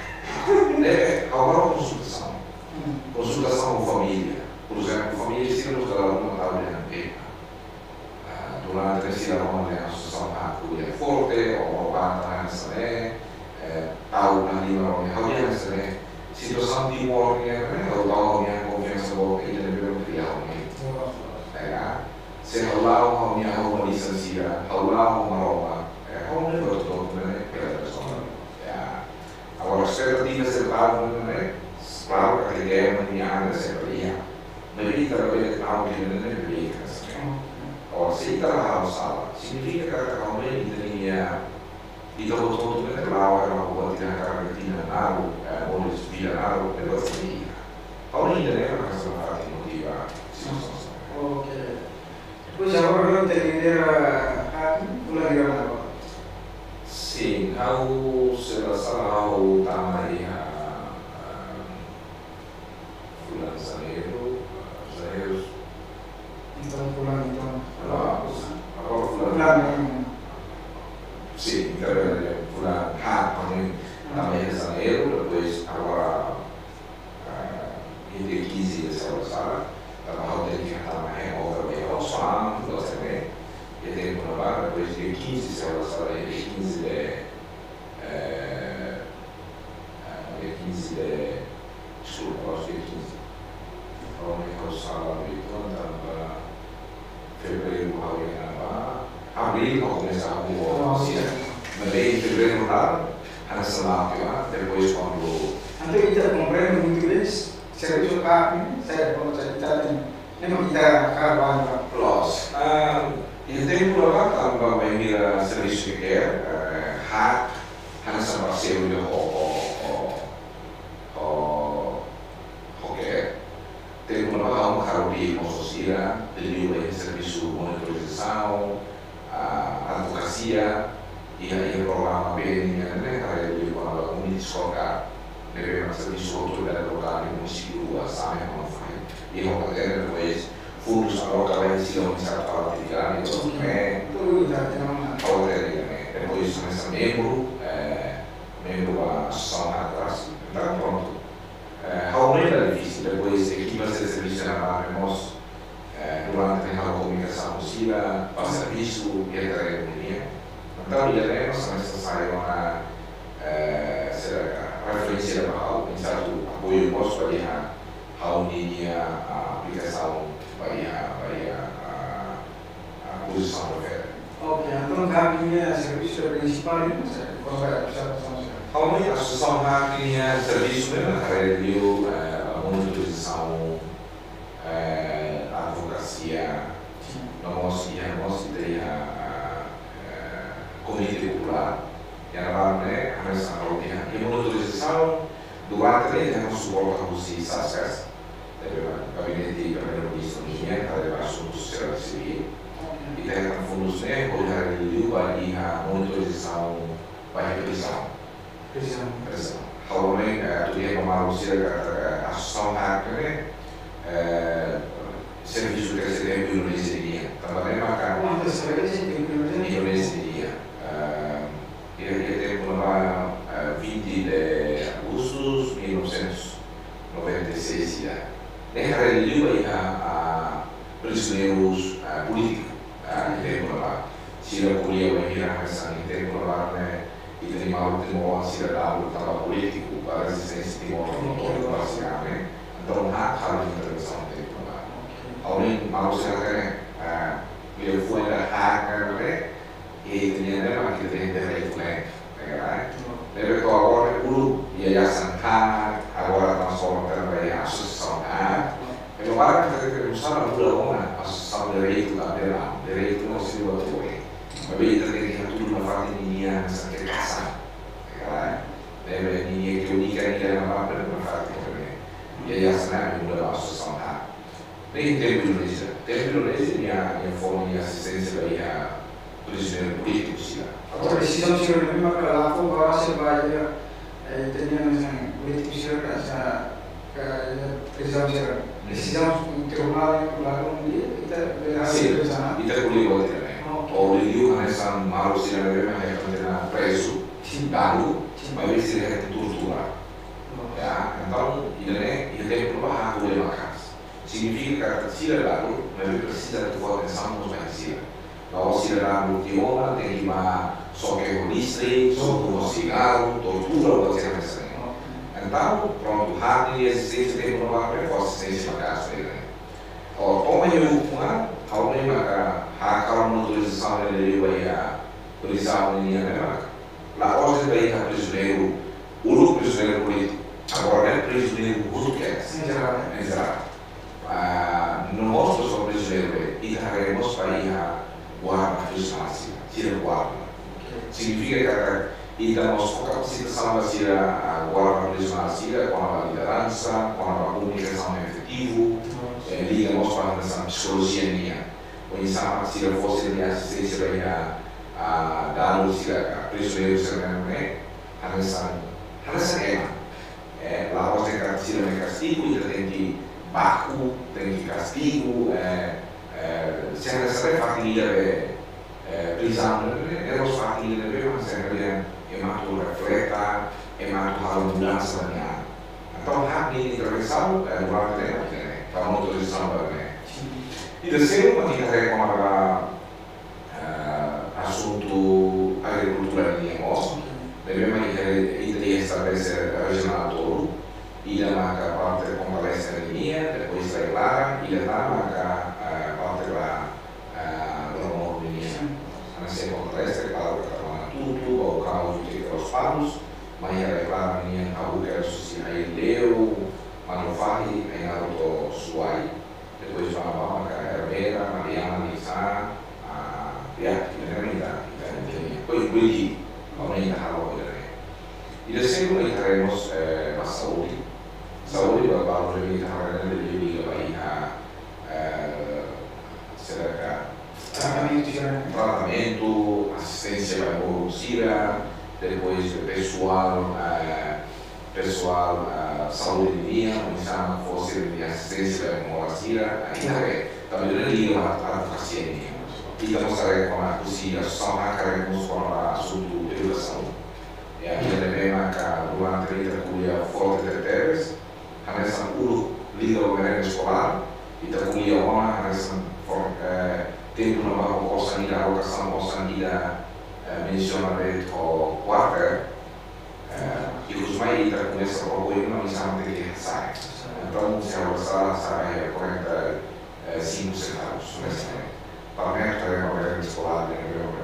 é agora uma consultação consultação com família por exemplo família se não está lá não está olhando durante a situação de associação a é forte ou banda né tahu nanti orang yang hanya sebenarnya situasi di warnya kalau tahu yang konfiansa bahwa ini lebih berpihak ini, ya, sehalau hanya hanya lisensia, halau merubah, hanya betul benar pada personal, ya, agora seperti reservado benar, claro que a ideia maniana seperti ya, tapi terlebih tahu di mana lebih keras, agora se kita salah, significa que kamu ini dia e então todo mundo lá era uma rua de carretina naro ou de via naro e coisa assim ainda né para fazer uma parte motiva ok depois agora não entender a fulano agora sim ao ser a sala ao tamanho fulano zaneiro zaneiro então fulano então agora fulano sim, intervém fulano há também também é janeiro, depois agora entre quinze e dezesseis horas, trabalho tem que estar mais outra vez ao som, tudo também, e tem que provar depois de quinze e dezesseis horas, de quinze de de quinze de desculpa, acho que é quinze, vamos ver o sábado e quando fevereiro, abril, vamos começar com o mas em fevereiro lá, a semana que vem, depois quando então kita compreende muito inglês serviço carne saya quando saya kita nem kita carvalho plus e tem por lá também vai vir a serviço que quer há há essa parceria de o o o o que tem por lá um carro com social de serviço de monitorização advocacia e aí o programa B N né, para ele quando a comunidade escolar deve uma serviço autoridade local e município a sabe como faz e como tem depois fundos locais se não está para atividade então é tudo já tem uma autoridade depois começa membro membro da associação atrás então pronto realmente é difícil depois equipas de serviço na nós durante a comunicação possível para serviço e a economia então já temos necessário uma referência para pensar o apoio nosso para a unir a aplicação para a posição do governo. Ok, então kami serviço principal ini qual é a associação? Kami a associação kami serviço memang radio monitorização advocacia nós e nós tem a comitê popular yang ramai kami sangat yang monitorização durante ele temos suporte a você saskas dari gabinete primeiro-ministro minha para assuntos sociais civil e tem fundusnya olhar dulu bagi monitorização bagi prisão Prisão. prisão kalau ini tu dia memarusia kata associação haknya serviço que recebemos em Indonésia também maka Quanto serviço de Indonésia ele tem uma vinte de agosto de mil novecentos e noventa e seis ya. Nessa ele a prisioneiros políticos tem uma sila kuliah bahira hasan tem uma né e tem uma última sila dalam tentang político para resistência timor leste né então hak hal intervenção tem uma além mau sekali dia foi da hak né e tinha né que tem direito né deve to agora dulu yayasan hak agora transforma também a associação hak então para que usar a pula associação direito da dela direito não se deu foi mas bem tem que tudo na parte minha nessa que casa deve ninguém que unica ninguém na parte na parte também yayasan muda associação hak nem tempo Indonésia tempo Indonésia minha minha forma de assistência bagi prisioneiro político sih a decisão se reuniu para lá foi para ser baia teníamos um político ser essa prisão ser decisão tribunal lá um dia kita sim kita boleh buat também o Rio nessa malu sih memang yang kena preso lalu mas se é tortura ya então ele ele tem problema com ele macas significa que se ele lalu mas precisa de tua atenção nos vai ser kalau se lalu tiona tem que ma soque holiste soco cigarro tortura ou coisa assim então pronto rápido e existência tem uma assistência na casa dele como eu uma kalau ini maka hak kalau monitorização ele vai a prisão ini né lá hoje vai a prisioneiro o prisioneiro político agora é prisioneiro o que é em geral em geral não mostra só prisioneiro e daremos para ir a guarda prisional tira guarda significa que então nós capacitação da a guarda prisional com a liderança com a comunicação efetiva liga nós para essa psicologia minha conhecemos se eu fosse de assistência para a dar os prisioneiros né harus harus é lá você tem que ter castigo e tem que baku tem que castigo se a necessidade família prisão é os família mesmo se é emato refleta emato a mudança minha então hak ini intervenção durante o tempo para monitorização também e terceiro uma dica é como para assunto agricultura de nós devemos estabelecer regional todo e da marca parte de convalescência de linha depois da clara e da marca parte da normal de linha a ser convalescência para o tudo ou o carro de os panos mas a clara linha a buca social aí leu manufahi em auto suai depois vai para a marca herbeira mariana lisa ya kita kita koi beli orang yang tahu e terceiro aí teremos eh, a saúde saúde vai para o nível de nível aí a será que tratamento assistência para a depois pessoal pessoal uh, saúde de linha, misalnya fosse de assistência da hemorragia, ainda também não liga a advocacia de linha. E estamos com a cozinha, a associação com o assunto de educação. E aqui também que durante a vida cuia forte de terras, a nessa puro liga o governo escolar, e da cuia ona, a nessa tempo na barra possa ir a locação, possa ir a mencionar o quarto, e os mais da começa a propor uma missão de que sai. Então, se a locação sai quarenta e cinco centavos, para mim, é uma governo escolar de nível.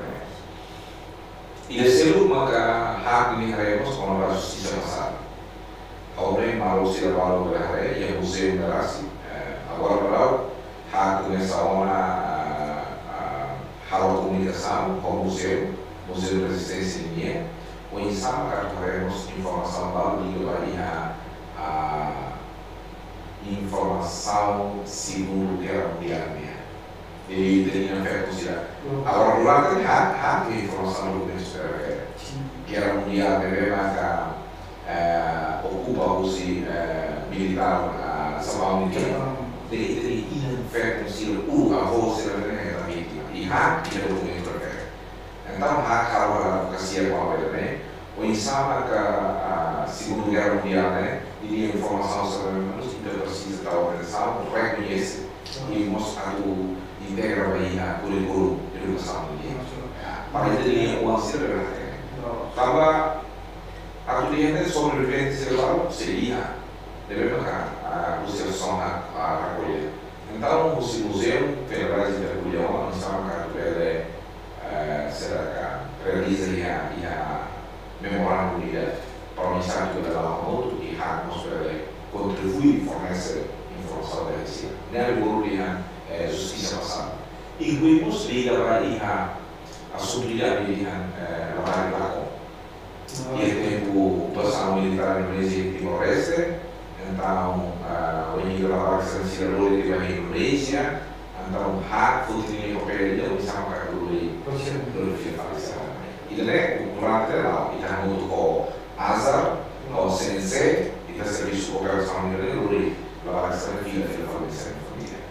E terceiro, maka hak ini haremos com a justiça passada. Homem malu se levaram da rei e o museu da raça. Agora para hak começa uma a comunicação com o museu, museu de resistência de linha. O ensino que haremos informação para ligar a informação segundo que era mundial. E teria feito considerar. Agora, durante há há que informação do governo superior que era mundial, que maka ocupa o si militar sabão de de teria feito considerar o avô ser da vítima e há que era o governo superior. Então há que a advocacia com a verdade, o ensino que segundo guerra mundial, né, teria informação sobre os que precisa da organização, reconhece e mostra o integra bem a currículo de educação do dia. Para entender o ensino de verdade. Estava a cliente sobrevivente celular seria deve marcar a associação a recolher. Então, o museu federal de recolher uma missão que ele será que realiza e a memorando dia para o mensagem que ela moto e a atmosfera contribui e fornece informação da ciência. Nele o justiça passada. Incluímos liga para a assunto de lavar Laco. E tempo ocupação militar indonésia e Timor-Leste, então o inimigo lavar se considera que vai em Indonésia, então há futuro papel de uma missão que do glorificação. E também durante lá, e está muito com Azar, o C N C, e está serviço de cooperação militar, lavar se filha filha família.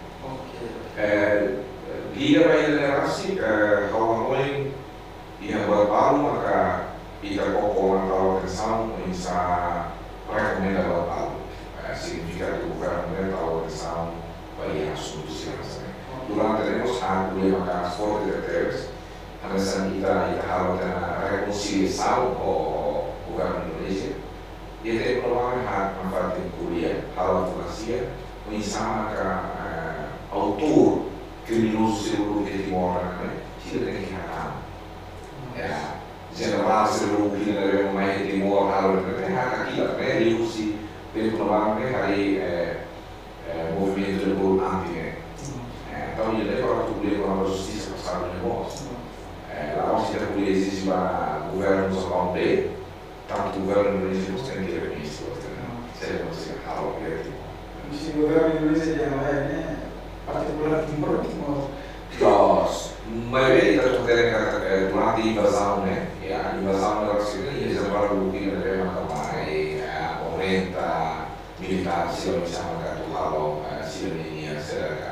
Liga para ele nerasi, kalau noi ia buat baru maka kita kokohan kalau atenção bisa recomenda buat baru. Significa que o governo kalau atenção vai assunto segurança. Durante teremos a kuliah maka forte de terres, alasan kita kita harus ada reconciliação o governo Indonesia. Dia tem provavelmente hak manfaatin kuliah, hal advocacia, mengisama maka autor criminoso seluruh di Timor tidak ada kehadiran. Ya, general seluruh di negara main Timor harus ada kehadiran. Mereka diusi dari penerbangan hari movimento de bolo anti. Então, ele é para cobrir com a justiça passada de nós. Lá onde a polícia exige para o governo do Salão B, tanto o governo indonesio tem que reconhecer. Seria você algo que se o governo indonesio não é particular Timor Timor. Terus, maioria kita terkait durante invasão, né? E a invasão da Rússia e eles agora o que ele vai matar é orienta militar se não chama que o se não será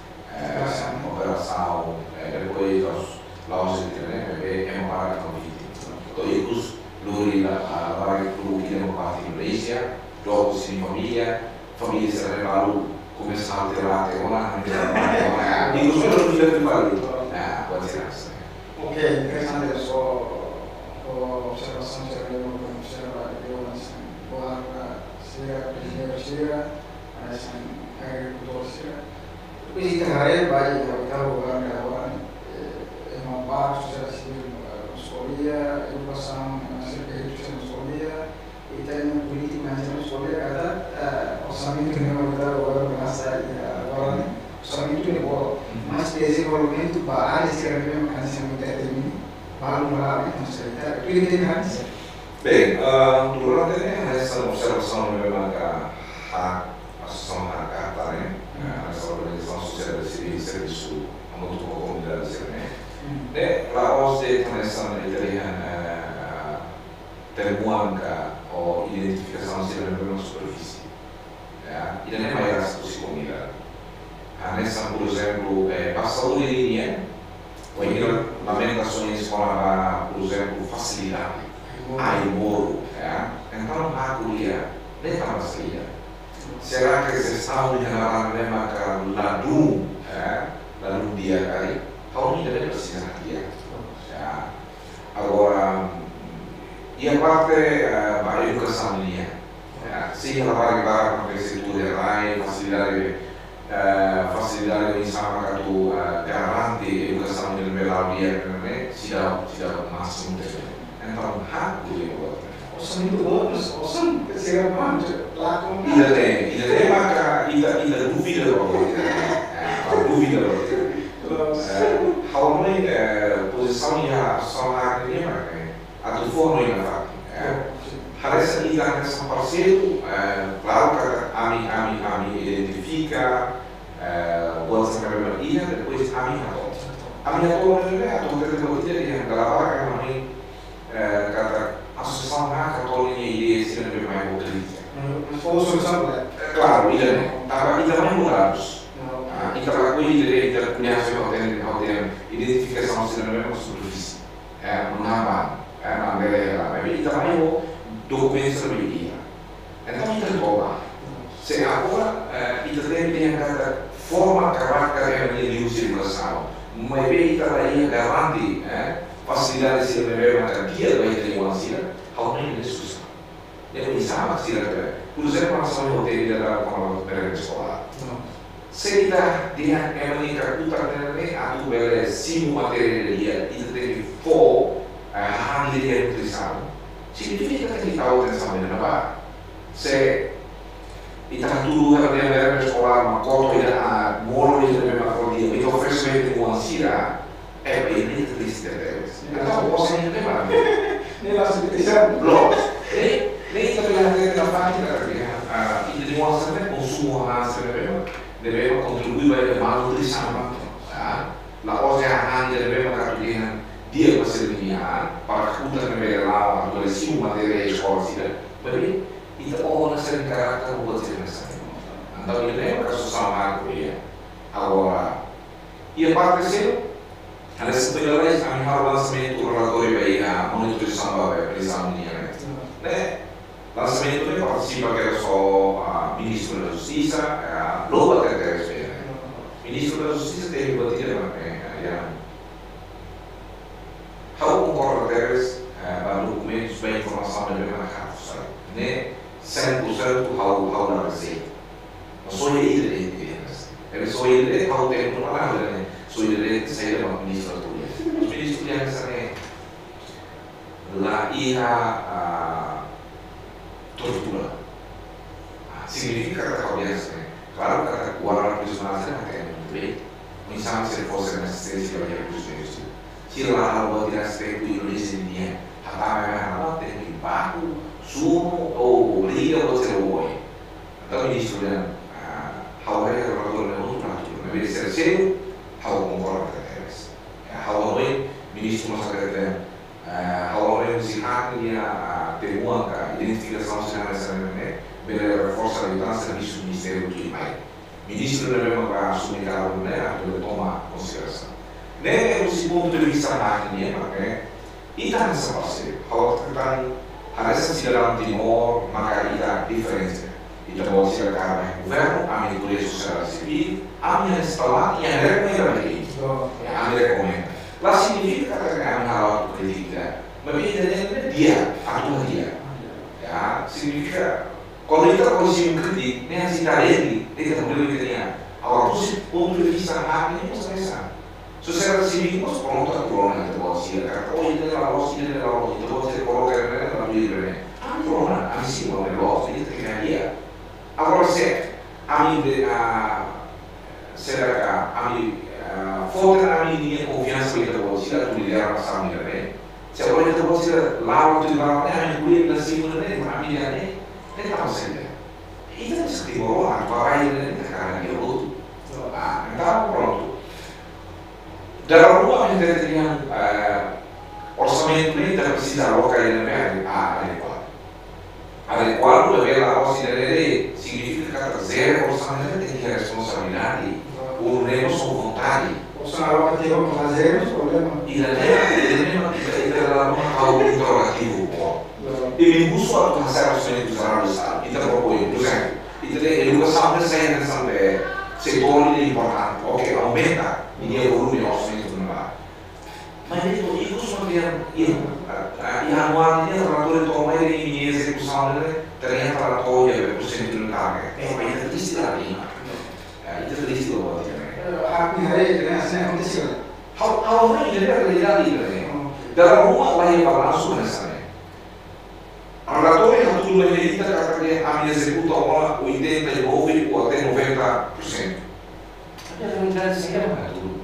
operação depois os laos de né é uma parte do vídeo. Todos luri la vai pro que não parte Indonésia, logo sem família, família se reparou começar a ter lá até uma e os meus filhos de valor ah pode ser assim. Ok, interessante só a observação que eu vou observar eu assim boa seria primeiro seria assim agricultor seria depois de carreira vai habitar o lugar agora é uma parte já se escolhia educação acerca de educação escolhia e tem política na escolha cada orçamento que não vai dar agora para passar agora né orçamento é bom mas desenvolvimento para a área que é uma canção muito determinada para o lado não sei tá o que tem mais bem durante essa observação memang a associação a carta né essa organização social civil serviço muito comunidade né né lá onde tem essa italiana temuan ou identificação de na superfície. E não é mais essa possibilidade. A nessa, por exemplo, é, passou de linha, ou ainda lamentações com a, por exemplo, facilidade. Ai, moro. Então, a curia, nem estava saída. Será que vocês estão ligando mesmo com a Ladum, Ladum dia kali? Kalau ini tidak bersih dia. Agora, e a parte da educação minha, sim, ela vai para a infraestrutura lá, facilidade, facilidade de ensino que garante a educação de nível dia, se dá, se dá o máximo de então, rápido e agora. São muito bons, são que se remontam lá com. Ainda tem, ainda tem marca, ainda ainda dúvida agora, dúvida agora. Hal ini posisinya soal ini macam atau forno ini macam. Harus kita nessa parceiro, claro que ami ami ami identifica o que se chama dia, depois ami ato. Ami ato é ato que tem que ter yang galera que ami kata associação católica e ideia se não é mais outra. Foi solução, né? Claro, ele estava ele também mudados. Kita lakui dari kita punya hotel hotel identifikasi sosial memang supervisi, menambah, mengambil, tapi kita mahu dokumen lebih dia. Então kita coba. Se agora kita tem yang kata forma karakter yang menjadi circulação, mas bem kita aí garante facilidade se levar a dia vai ter uma sila, hal ini diskusão. Jadi sama sila por exemplo, nós somos hotel dalam kalau sekolah. Cerita dia yang meningkat putar nenek atau bela simu materi dia itu tadi for hal dia yang tulisan. Significa que kita tahu tentang sama dengan apa. Se kita dulu kalau dia berada di sekolah makot tidak moro itu memang kalau dia itu oferece uma sira é bem triste terus. Então você não tem mais. Nem lá se deixar. Loh, nem nem terlihat dari lapangan kita terlihat. Itu dimuasanya konsumo hasil memang. Debemos contribuir para a malnutrição. A coisa anda devemos carregar dia para ser minha para que puta também lá adolescente matéria escolar, mas então o nosso caráter não pode ser nessa. Então ele lembra que a sociedade é agora e a parte ser a nessa primeira a minha lançamento do relatório aí a monitorização da prisão minha, né? Lançamento também participa que era só a ministro da Justiça, a Loba que era o ministro da Justiça teve batida na How concorda Teres para documentos bem informação da mesma casa, né? cem por cento how how na receita. Não sou ele ele, ele só ele how tem uma palavra, né? Sou ele sai da ministra do Os ministros yang sana lá ia a tortura. Significa que a cabeça, claro que o guarda prisional será que é muito bem, mas se ele fosse na assistência vai ter prisioneiros. Se lá a outra aspecto e o licencia, a barra ela tem que barco, sumo ou liga ou ser o boi. Então o ministro né, how é o relator é muito prático, mas ele ser sério, how concorda com eles. How não é ministro não sabe que how não é se há a temuan a identificação se não é necessariamente bela reforça a liderança do Ministério do Imai. Ministro não é uma assumir a mulher, ele toma consideração. Nem o segundo ponto de vista máquina, né? E está nessa parceria. Kalau kita harus cidadão Timor, maka kita diferença. Kita bawa silakan governo, a minha sociedade civil, a minha instalar e a recomenda lagi. A minha recomenda. Lá significa que a minha hal kritika, mas dia dia, atual dia. Ya, significa kalau kita posisi mengkritik, ini hasil dari dia tidak boleh kita awal posisi ponto de vista máquina itu selesai. Sociedade civil nós pronto a corona itu bawa silakan. Oh ini adalah los, ini adalah los, itu bawa silakan kalau kita dalam diri kita. A corona, a mim sim, não é los, ini terkena dia. Agora se a mim a será que a mim falta a mim ninguém confiança que kita bawa silakan tu liderar passar a minha né. Se agora kita bawa silakan lawan tu lawan, a mim boleh nasib mana né, a mim né. Ele estava sendo. Então, isso que demorou lá, vai ele cara de outro. Ah, então pronto. Dalam rumah yang kita dengan orçamento orçamento nem precisa alocar ele adequado. Adequado é a auxiliaria, significa que zero orçamento tem que responsabilidade, o negócio com vontade. O senhor vai ter que fazer os problemas. E da mesma algo interrogativo, e me busco a fazer orçamento do salário do Estado, e da propõe, por exemplo, e da educação de ciência é setor importante, ok, aumenta e evolui o orçamento do lugar. Mas isso isso não tem e anualmente o relatório toma em execução dele tem relatório por cento do target. É uma triste da linha. É isso triste do outro também. A primeira né assim aconteceu. How how não é a realidade dele. Da rua vai balanço nessa né. O relatório é tudo medida que a minha executa uma oitenta e nove ou até noventa por cento. A realidade é tudo.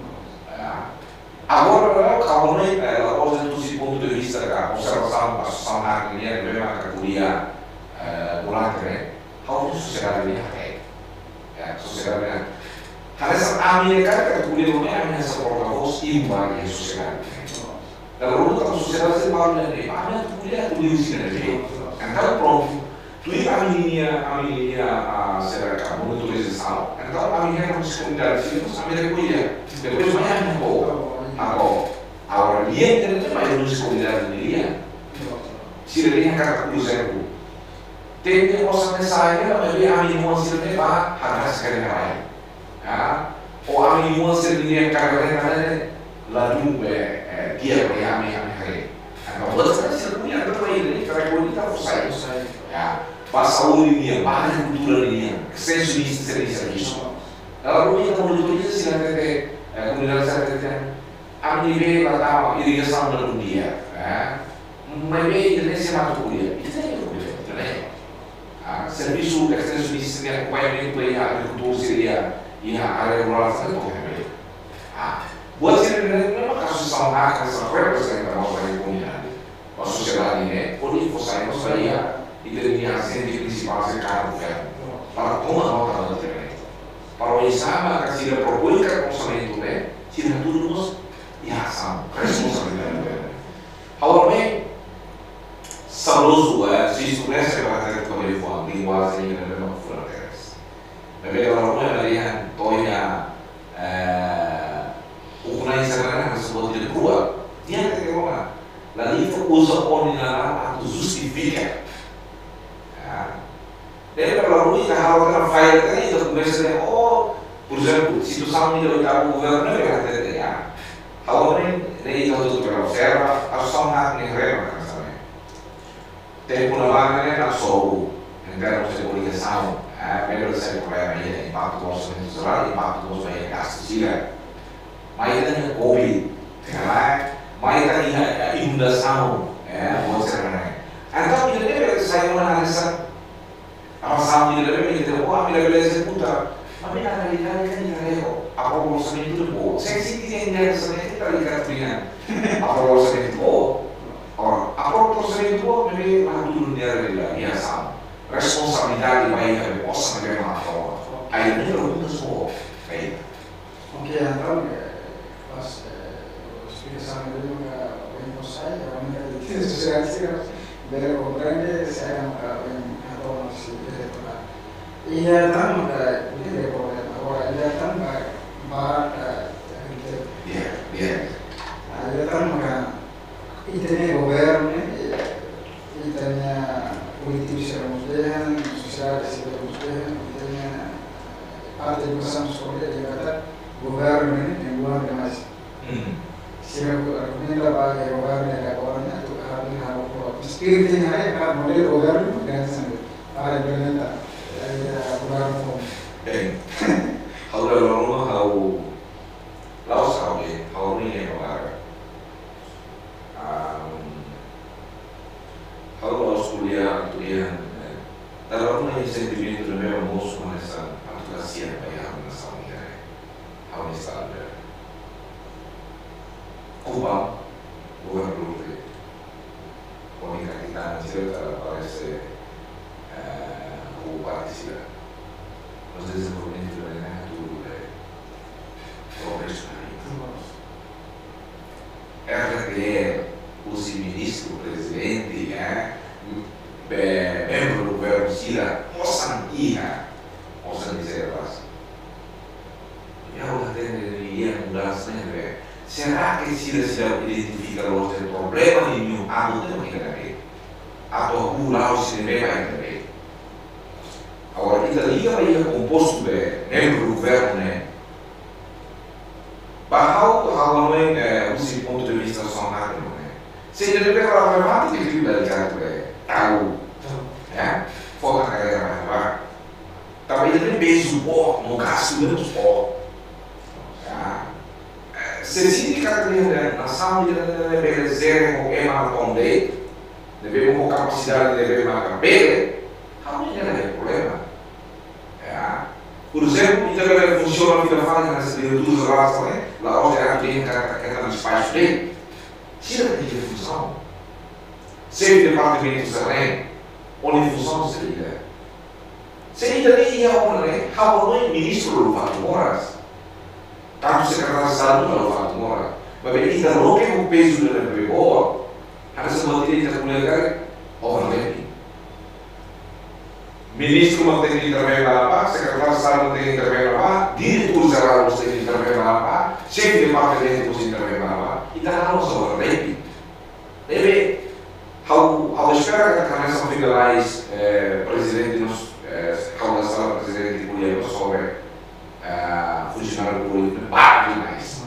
Agora, calma, a coisa do ponto de vista da observação, a associação na linha de mesma categoria volante, né? How a sociedade linha é, a sociedade linha. Essa a minha categoria não é a minha porta-voz e uma a sociedade. Da luta da sociedade se fala né? A minha categoria é tudo isso né? Então pronto, tu ir a minha a minha a será a monitorização. Então a minha responsabilidade a minha recolher. Depois vai a minha boa. Agora, agora linha não mais uma escolha de linha. Se ele linha cada por exemplo, tem que mostrar mensagem, mas a minha se ele vai a casa que ele vai, ou a minha se ele linha cada vez mais lá do é dia para a minha minha então você se ele linha para ele para ele tá sai sai passa a linha para a cultura linha senso de serviço ela não ia monitorizar se ela tem a comunidade certa a nível da irrigação do dia, mas bem nesse mato curia, isso é o que é, serviço de extensionista de acompanhamento para a agricultura seria e a área rural também também, boa ser não é uma associação a essa representa a nossa comunidade, a sociedade né, por isso você não saía e teria a gente principal ser cara do governo para tomar nota do terreno, para o exame que se propõe que orçamento né, se tudo nos e a ação, responsabilidade. Agora bem, saboroso é, se isso conhece, vai ter que comer com linguagem e não fronteiras. Mas bem, agora não é ali, toia, o que não é encerrado na sua vida crua, diante de uma, a língua usa ordinará a justifica. Daí para a única rala que falha tem, então começa a oh, por exemplo, situação de oitavo governo não é verdade. Agora, nem tudo que observa, a só na regra também. Tem uma vaga na solo, em termos de comunicação, a melhor ser o problema é impacto do orçamento geral, impacto dos bens gastos direto. Mas tem a Covid, mas tem a inundação, pode ser né. Então, ele deve sair uma análise, a ação dele deve ter uma melhor executar. Mas a realidade é que a população é muito boa. Sem se dizer em essa realidade, a população é muito boa. Ora, a população é muito boa, mas a tudo de realidade, a ação. Responsabilidade vai haver, possa haver uma forma. Aí não é muito boa. Ok, então, a explicação dele não sai, a única diferença é que o grande sai a forma de retornar. E então, ele é problema. Agora, ele então vai yeah, yeah. ele então e tem governo, e tem políticos sermos bem, sociais sermos bem, e tem parte de educação escolar e até governo, em governo mais. Se a comida vai ao governo e agora, né, tu harus harus espírito yang ada kan model governo dengan sangat ada implementa governo. Bem, agora vamos ao lá o sabe, ao ninguém agora. Agora nós escolher tudo dar um sentimento do meu almoço com essa advocacia para a nação inteira, a unidade. Cuba, governo Lula, com a candidatura parece o participa. Os desenvolvimentos da agricultura é progresso. É requerer o ministro, presidente, eh, membro do governo Sira, possam ir, possam dizer assim. E agora tem que mudança, né? Será que Sira se identifica os problemas nenhum? Ah, não tem que ver. A tua rural se deve a entender. Agora, a Itália é composto de membro do governo, né? Bahau, how é o ponto de vista sonoro, né? Se ele deve falar relevante, que ele deve dar tal, né? Foca na galera mais também ele beijo o pó, no caso do pó. Se sindicato de nação de beleza com ema onde devemos com capacidade de beber uma cabelo, não é problema. Por exemplo, Itália funciona a fase nessa duas raças, né? Lá onde a gente está no espaço dele, tira de função. Se o departamento sereno, onde função seria? Se Itália ia onde, how é ministro do Fato Moras, tanto secretário de Estado do Fato Moras, mas bem, Itália não tem o peso do N P O, a essa matéria está comunicada, overlapping. Ministro mantém que intervém na paz, secretário de Estado mantém que intervém na paz, diretor-geral mantém que intervém na paz, chefe de departamento mantém que intervém na paz, e está na nossa overlapping. Deve, ao esperar que a Comissão Federais, presidente nos, ao da sala presidente de Colheiro sobre funcionário público, para demais.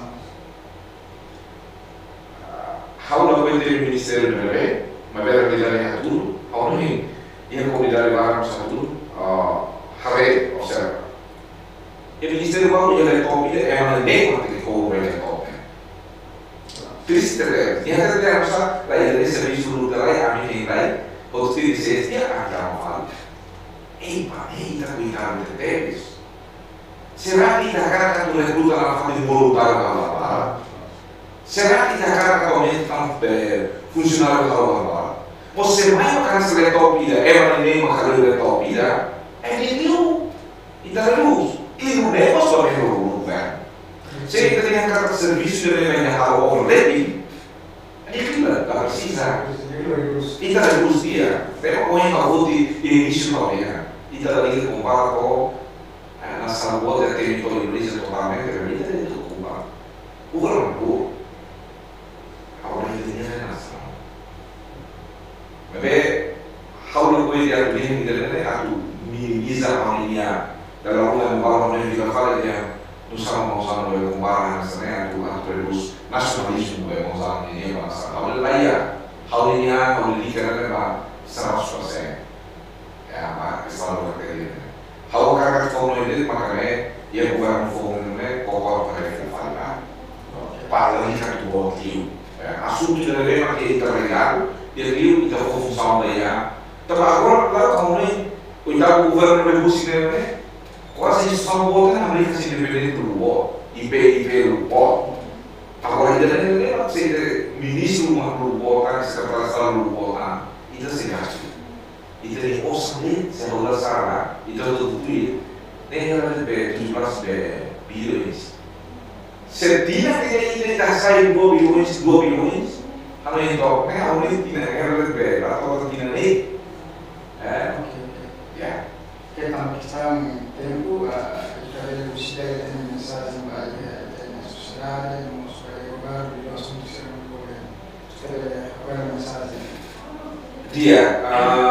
Ao não vai ter o Ministério do Bebê, mas vai realizar tudo, ao não e a comunidade vai no tudo, have, observa. O Ministério vai ele é top, é uma lei que cobre ele top. Triste é, e até tem a nossa, lá ele serviço do trabalho, a minha ideia, pode dizer que a não fala. Ei, pá, ei, tá cuidando de deles. Será que a cara do recruta na fase voluntária da Lava? Será que a cara realmente está funcionário da Lava? Você vai no câncer de top vida, é uma nem uma carreira de top vida, é de Deus. E dá luz. E não é só mesmo no governo. Se ele tem a carta de serviço, ele vai ganhar o overlapping. É aquilo, ela precisa. E dá luz dia. Tem uma coisa que eu início da manhã. E dá luz compara com a saúde da territorializa totalmente, a vida é tudo compara. O governo agora ele tem a nação. Mas how we are doing the atu minimiza a linha da luna no balão de vida fala que no salão usando o combate nessa né do atu nacionalismo é usando em nenhuma nação. Agora lá ia how linha how linha era para será só ser é a questão do que how cara que falou ele makanya e o governo falou né qual para ele falar para a linha do outro assunto de lema que está ligado e aquilo que está com função daí tapi agora lá como nem o governo vai buscar né quase isso só volta na América se independente do Luo I P I P do Luo agora ainda não é para ser ministro do Luo tá que se trata do Luo tá e tá se gasta e tem orçamento se rolar sala e tá tudo tudo nem era de dos braços de bilhões certinha que ele está saindo dois bilhões dois bilhões kalau itu, eh awalnya tidak ada beda atau tidak naik, eh, ya. Kita questão tempo, kita considera a mensagem vai na sociedade, no nosso governo e o assunto que se não governo. Qual é a mensagem? Dia,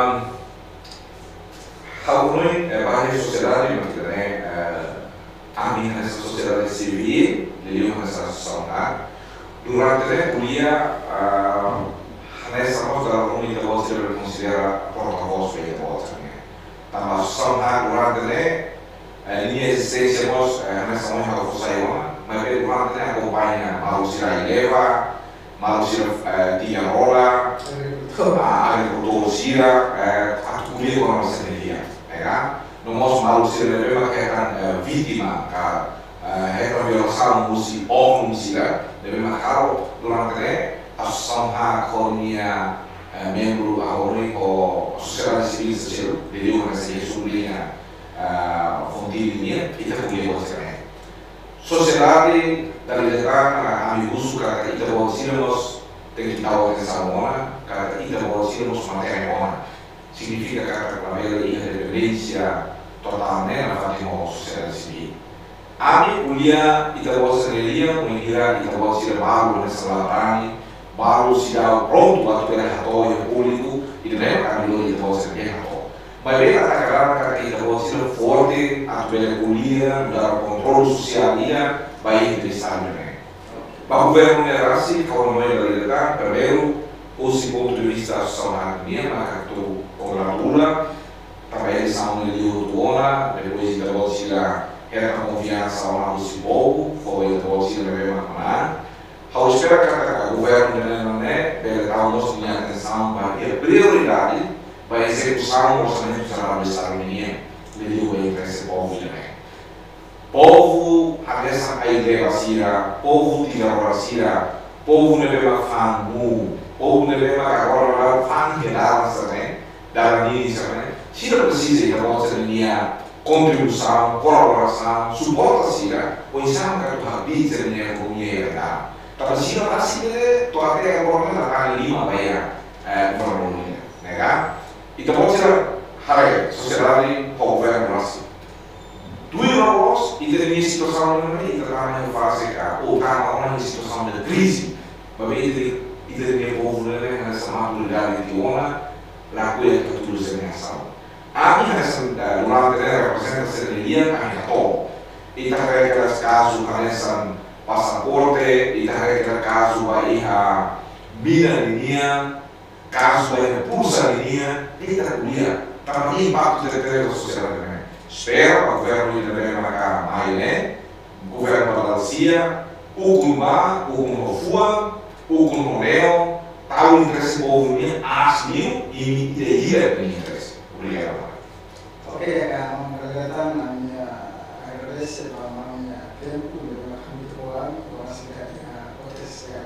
hal ini bahaya sociedade, maksudnya, amin nessa sociedade civil, liu nessa sociedade. Durante a kuliah, nessa moda única você deve considerar porta-voz feita voz, né? Também só durante a linha existência nós nessa moda que você aí mas durante a acompanha Marusira Ileva, Marusira Tinha Rola, a agricultura Sira, a tudo com a nossa energia, né? No nosso Marusira Ileva que é vítima, que é violação musik, ou musika, deve marcar durante a associação à colônia membro a ONU ou a sociedade civil civil de Rio Grande do Sul sublinha fundilha e da colônia também. Sociedade da liberdade, amigos, que ita nós tem que tahu que Samoa, cada ida bolsilla nos mantém ona. Significa que a claveira ia referência totalmente na fatima sociedade civil. Ami kuliah ita bolsilla mengira ita bolsilla baru nessa labrani, baru sudah pronto para ter relatório público e de mesmo caminho ita bolsilla relatório. Mas bem a carreira que ita bolsilla forte, a ter kuliah, dar controle social ia, vai interessar também. Para o governo Nerassi, como nós da primeiro, o ponto de vista social minha, mas que tu congratula, também eles são de Utuona, depois da bolsilla era a confiança ao nosso povo, foi da bolsilla mesmo a eu espero que o governo né, dá a nossa minha atenção para a prioridade para a execução do orçamento geral do Estado de Minas, de o interesse povo também. Povo adessa a ideia vacina, povo tiga vacina, povo não leva fã mu, povo não leva agora fã que dá também, dá nisso também. Se não precisa de nossa linha contribuição, colaboração, suporte assim, o ensino que tu habita na minha economia dá. Tapi se não assim, tu até agora não está lima baia, formulando, né? Então pode ser a sociedade ou governo assim. Due nós e ter minha situação no meio, então a minha fase cá, ou tá uma situação de crise, mas bem e ter minha povo né nessa maturidade de ona, lá coisa que tudo se menção. A minha essa durante a representa a cidadania a minha tom. E tá aquelas casos nessa passaporte, e tá aquele caso vai a bina linha, caso vai a pulsa linha, e tá cuia, tá no impacto da sociedade. Espero o governo de Neymar Maine, o governo da Alcia, o Gumba, o Gumofua, o Gumoneo, tal interesse povo minha, as mil e me ideia de interesse. Obrigado. Ok, ang kalagatan na minha agradece para a minha tempo de uma habitual para a proteção.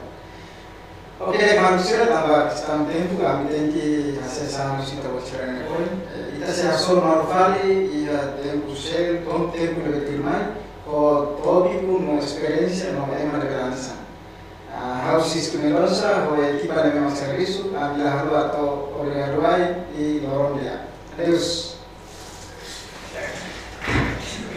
Ok, manusia tambah sistem tempo kami tenti acessar kita bocoran ekoi. Ita se asol marufali ia tempo sel tom tempo lebih tirmai ko tobi pun no experiência no ema de grandeza. House Escumelosa ho equipa de meu serviço, a minha rua to obrigadorai e lorombia. Adeus.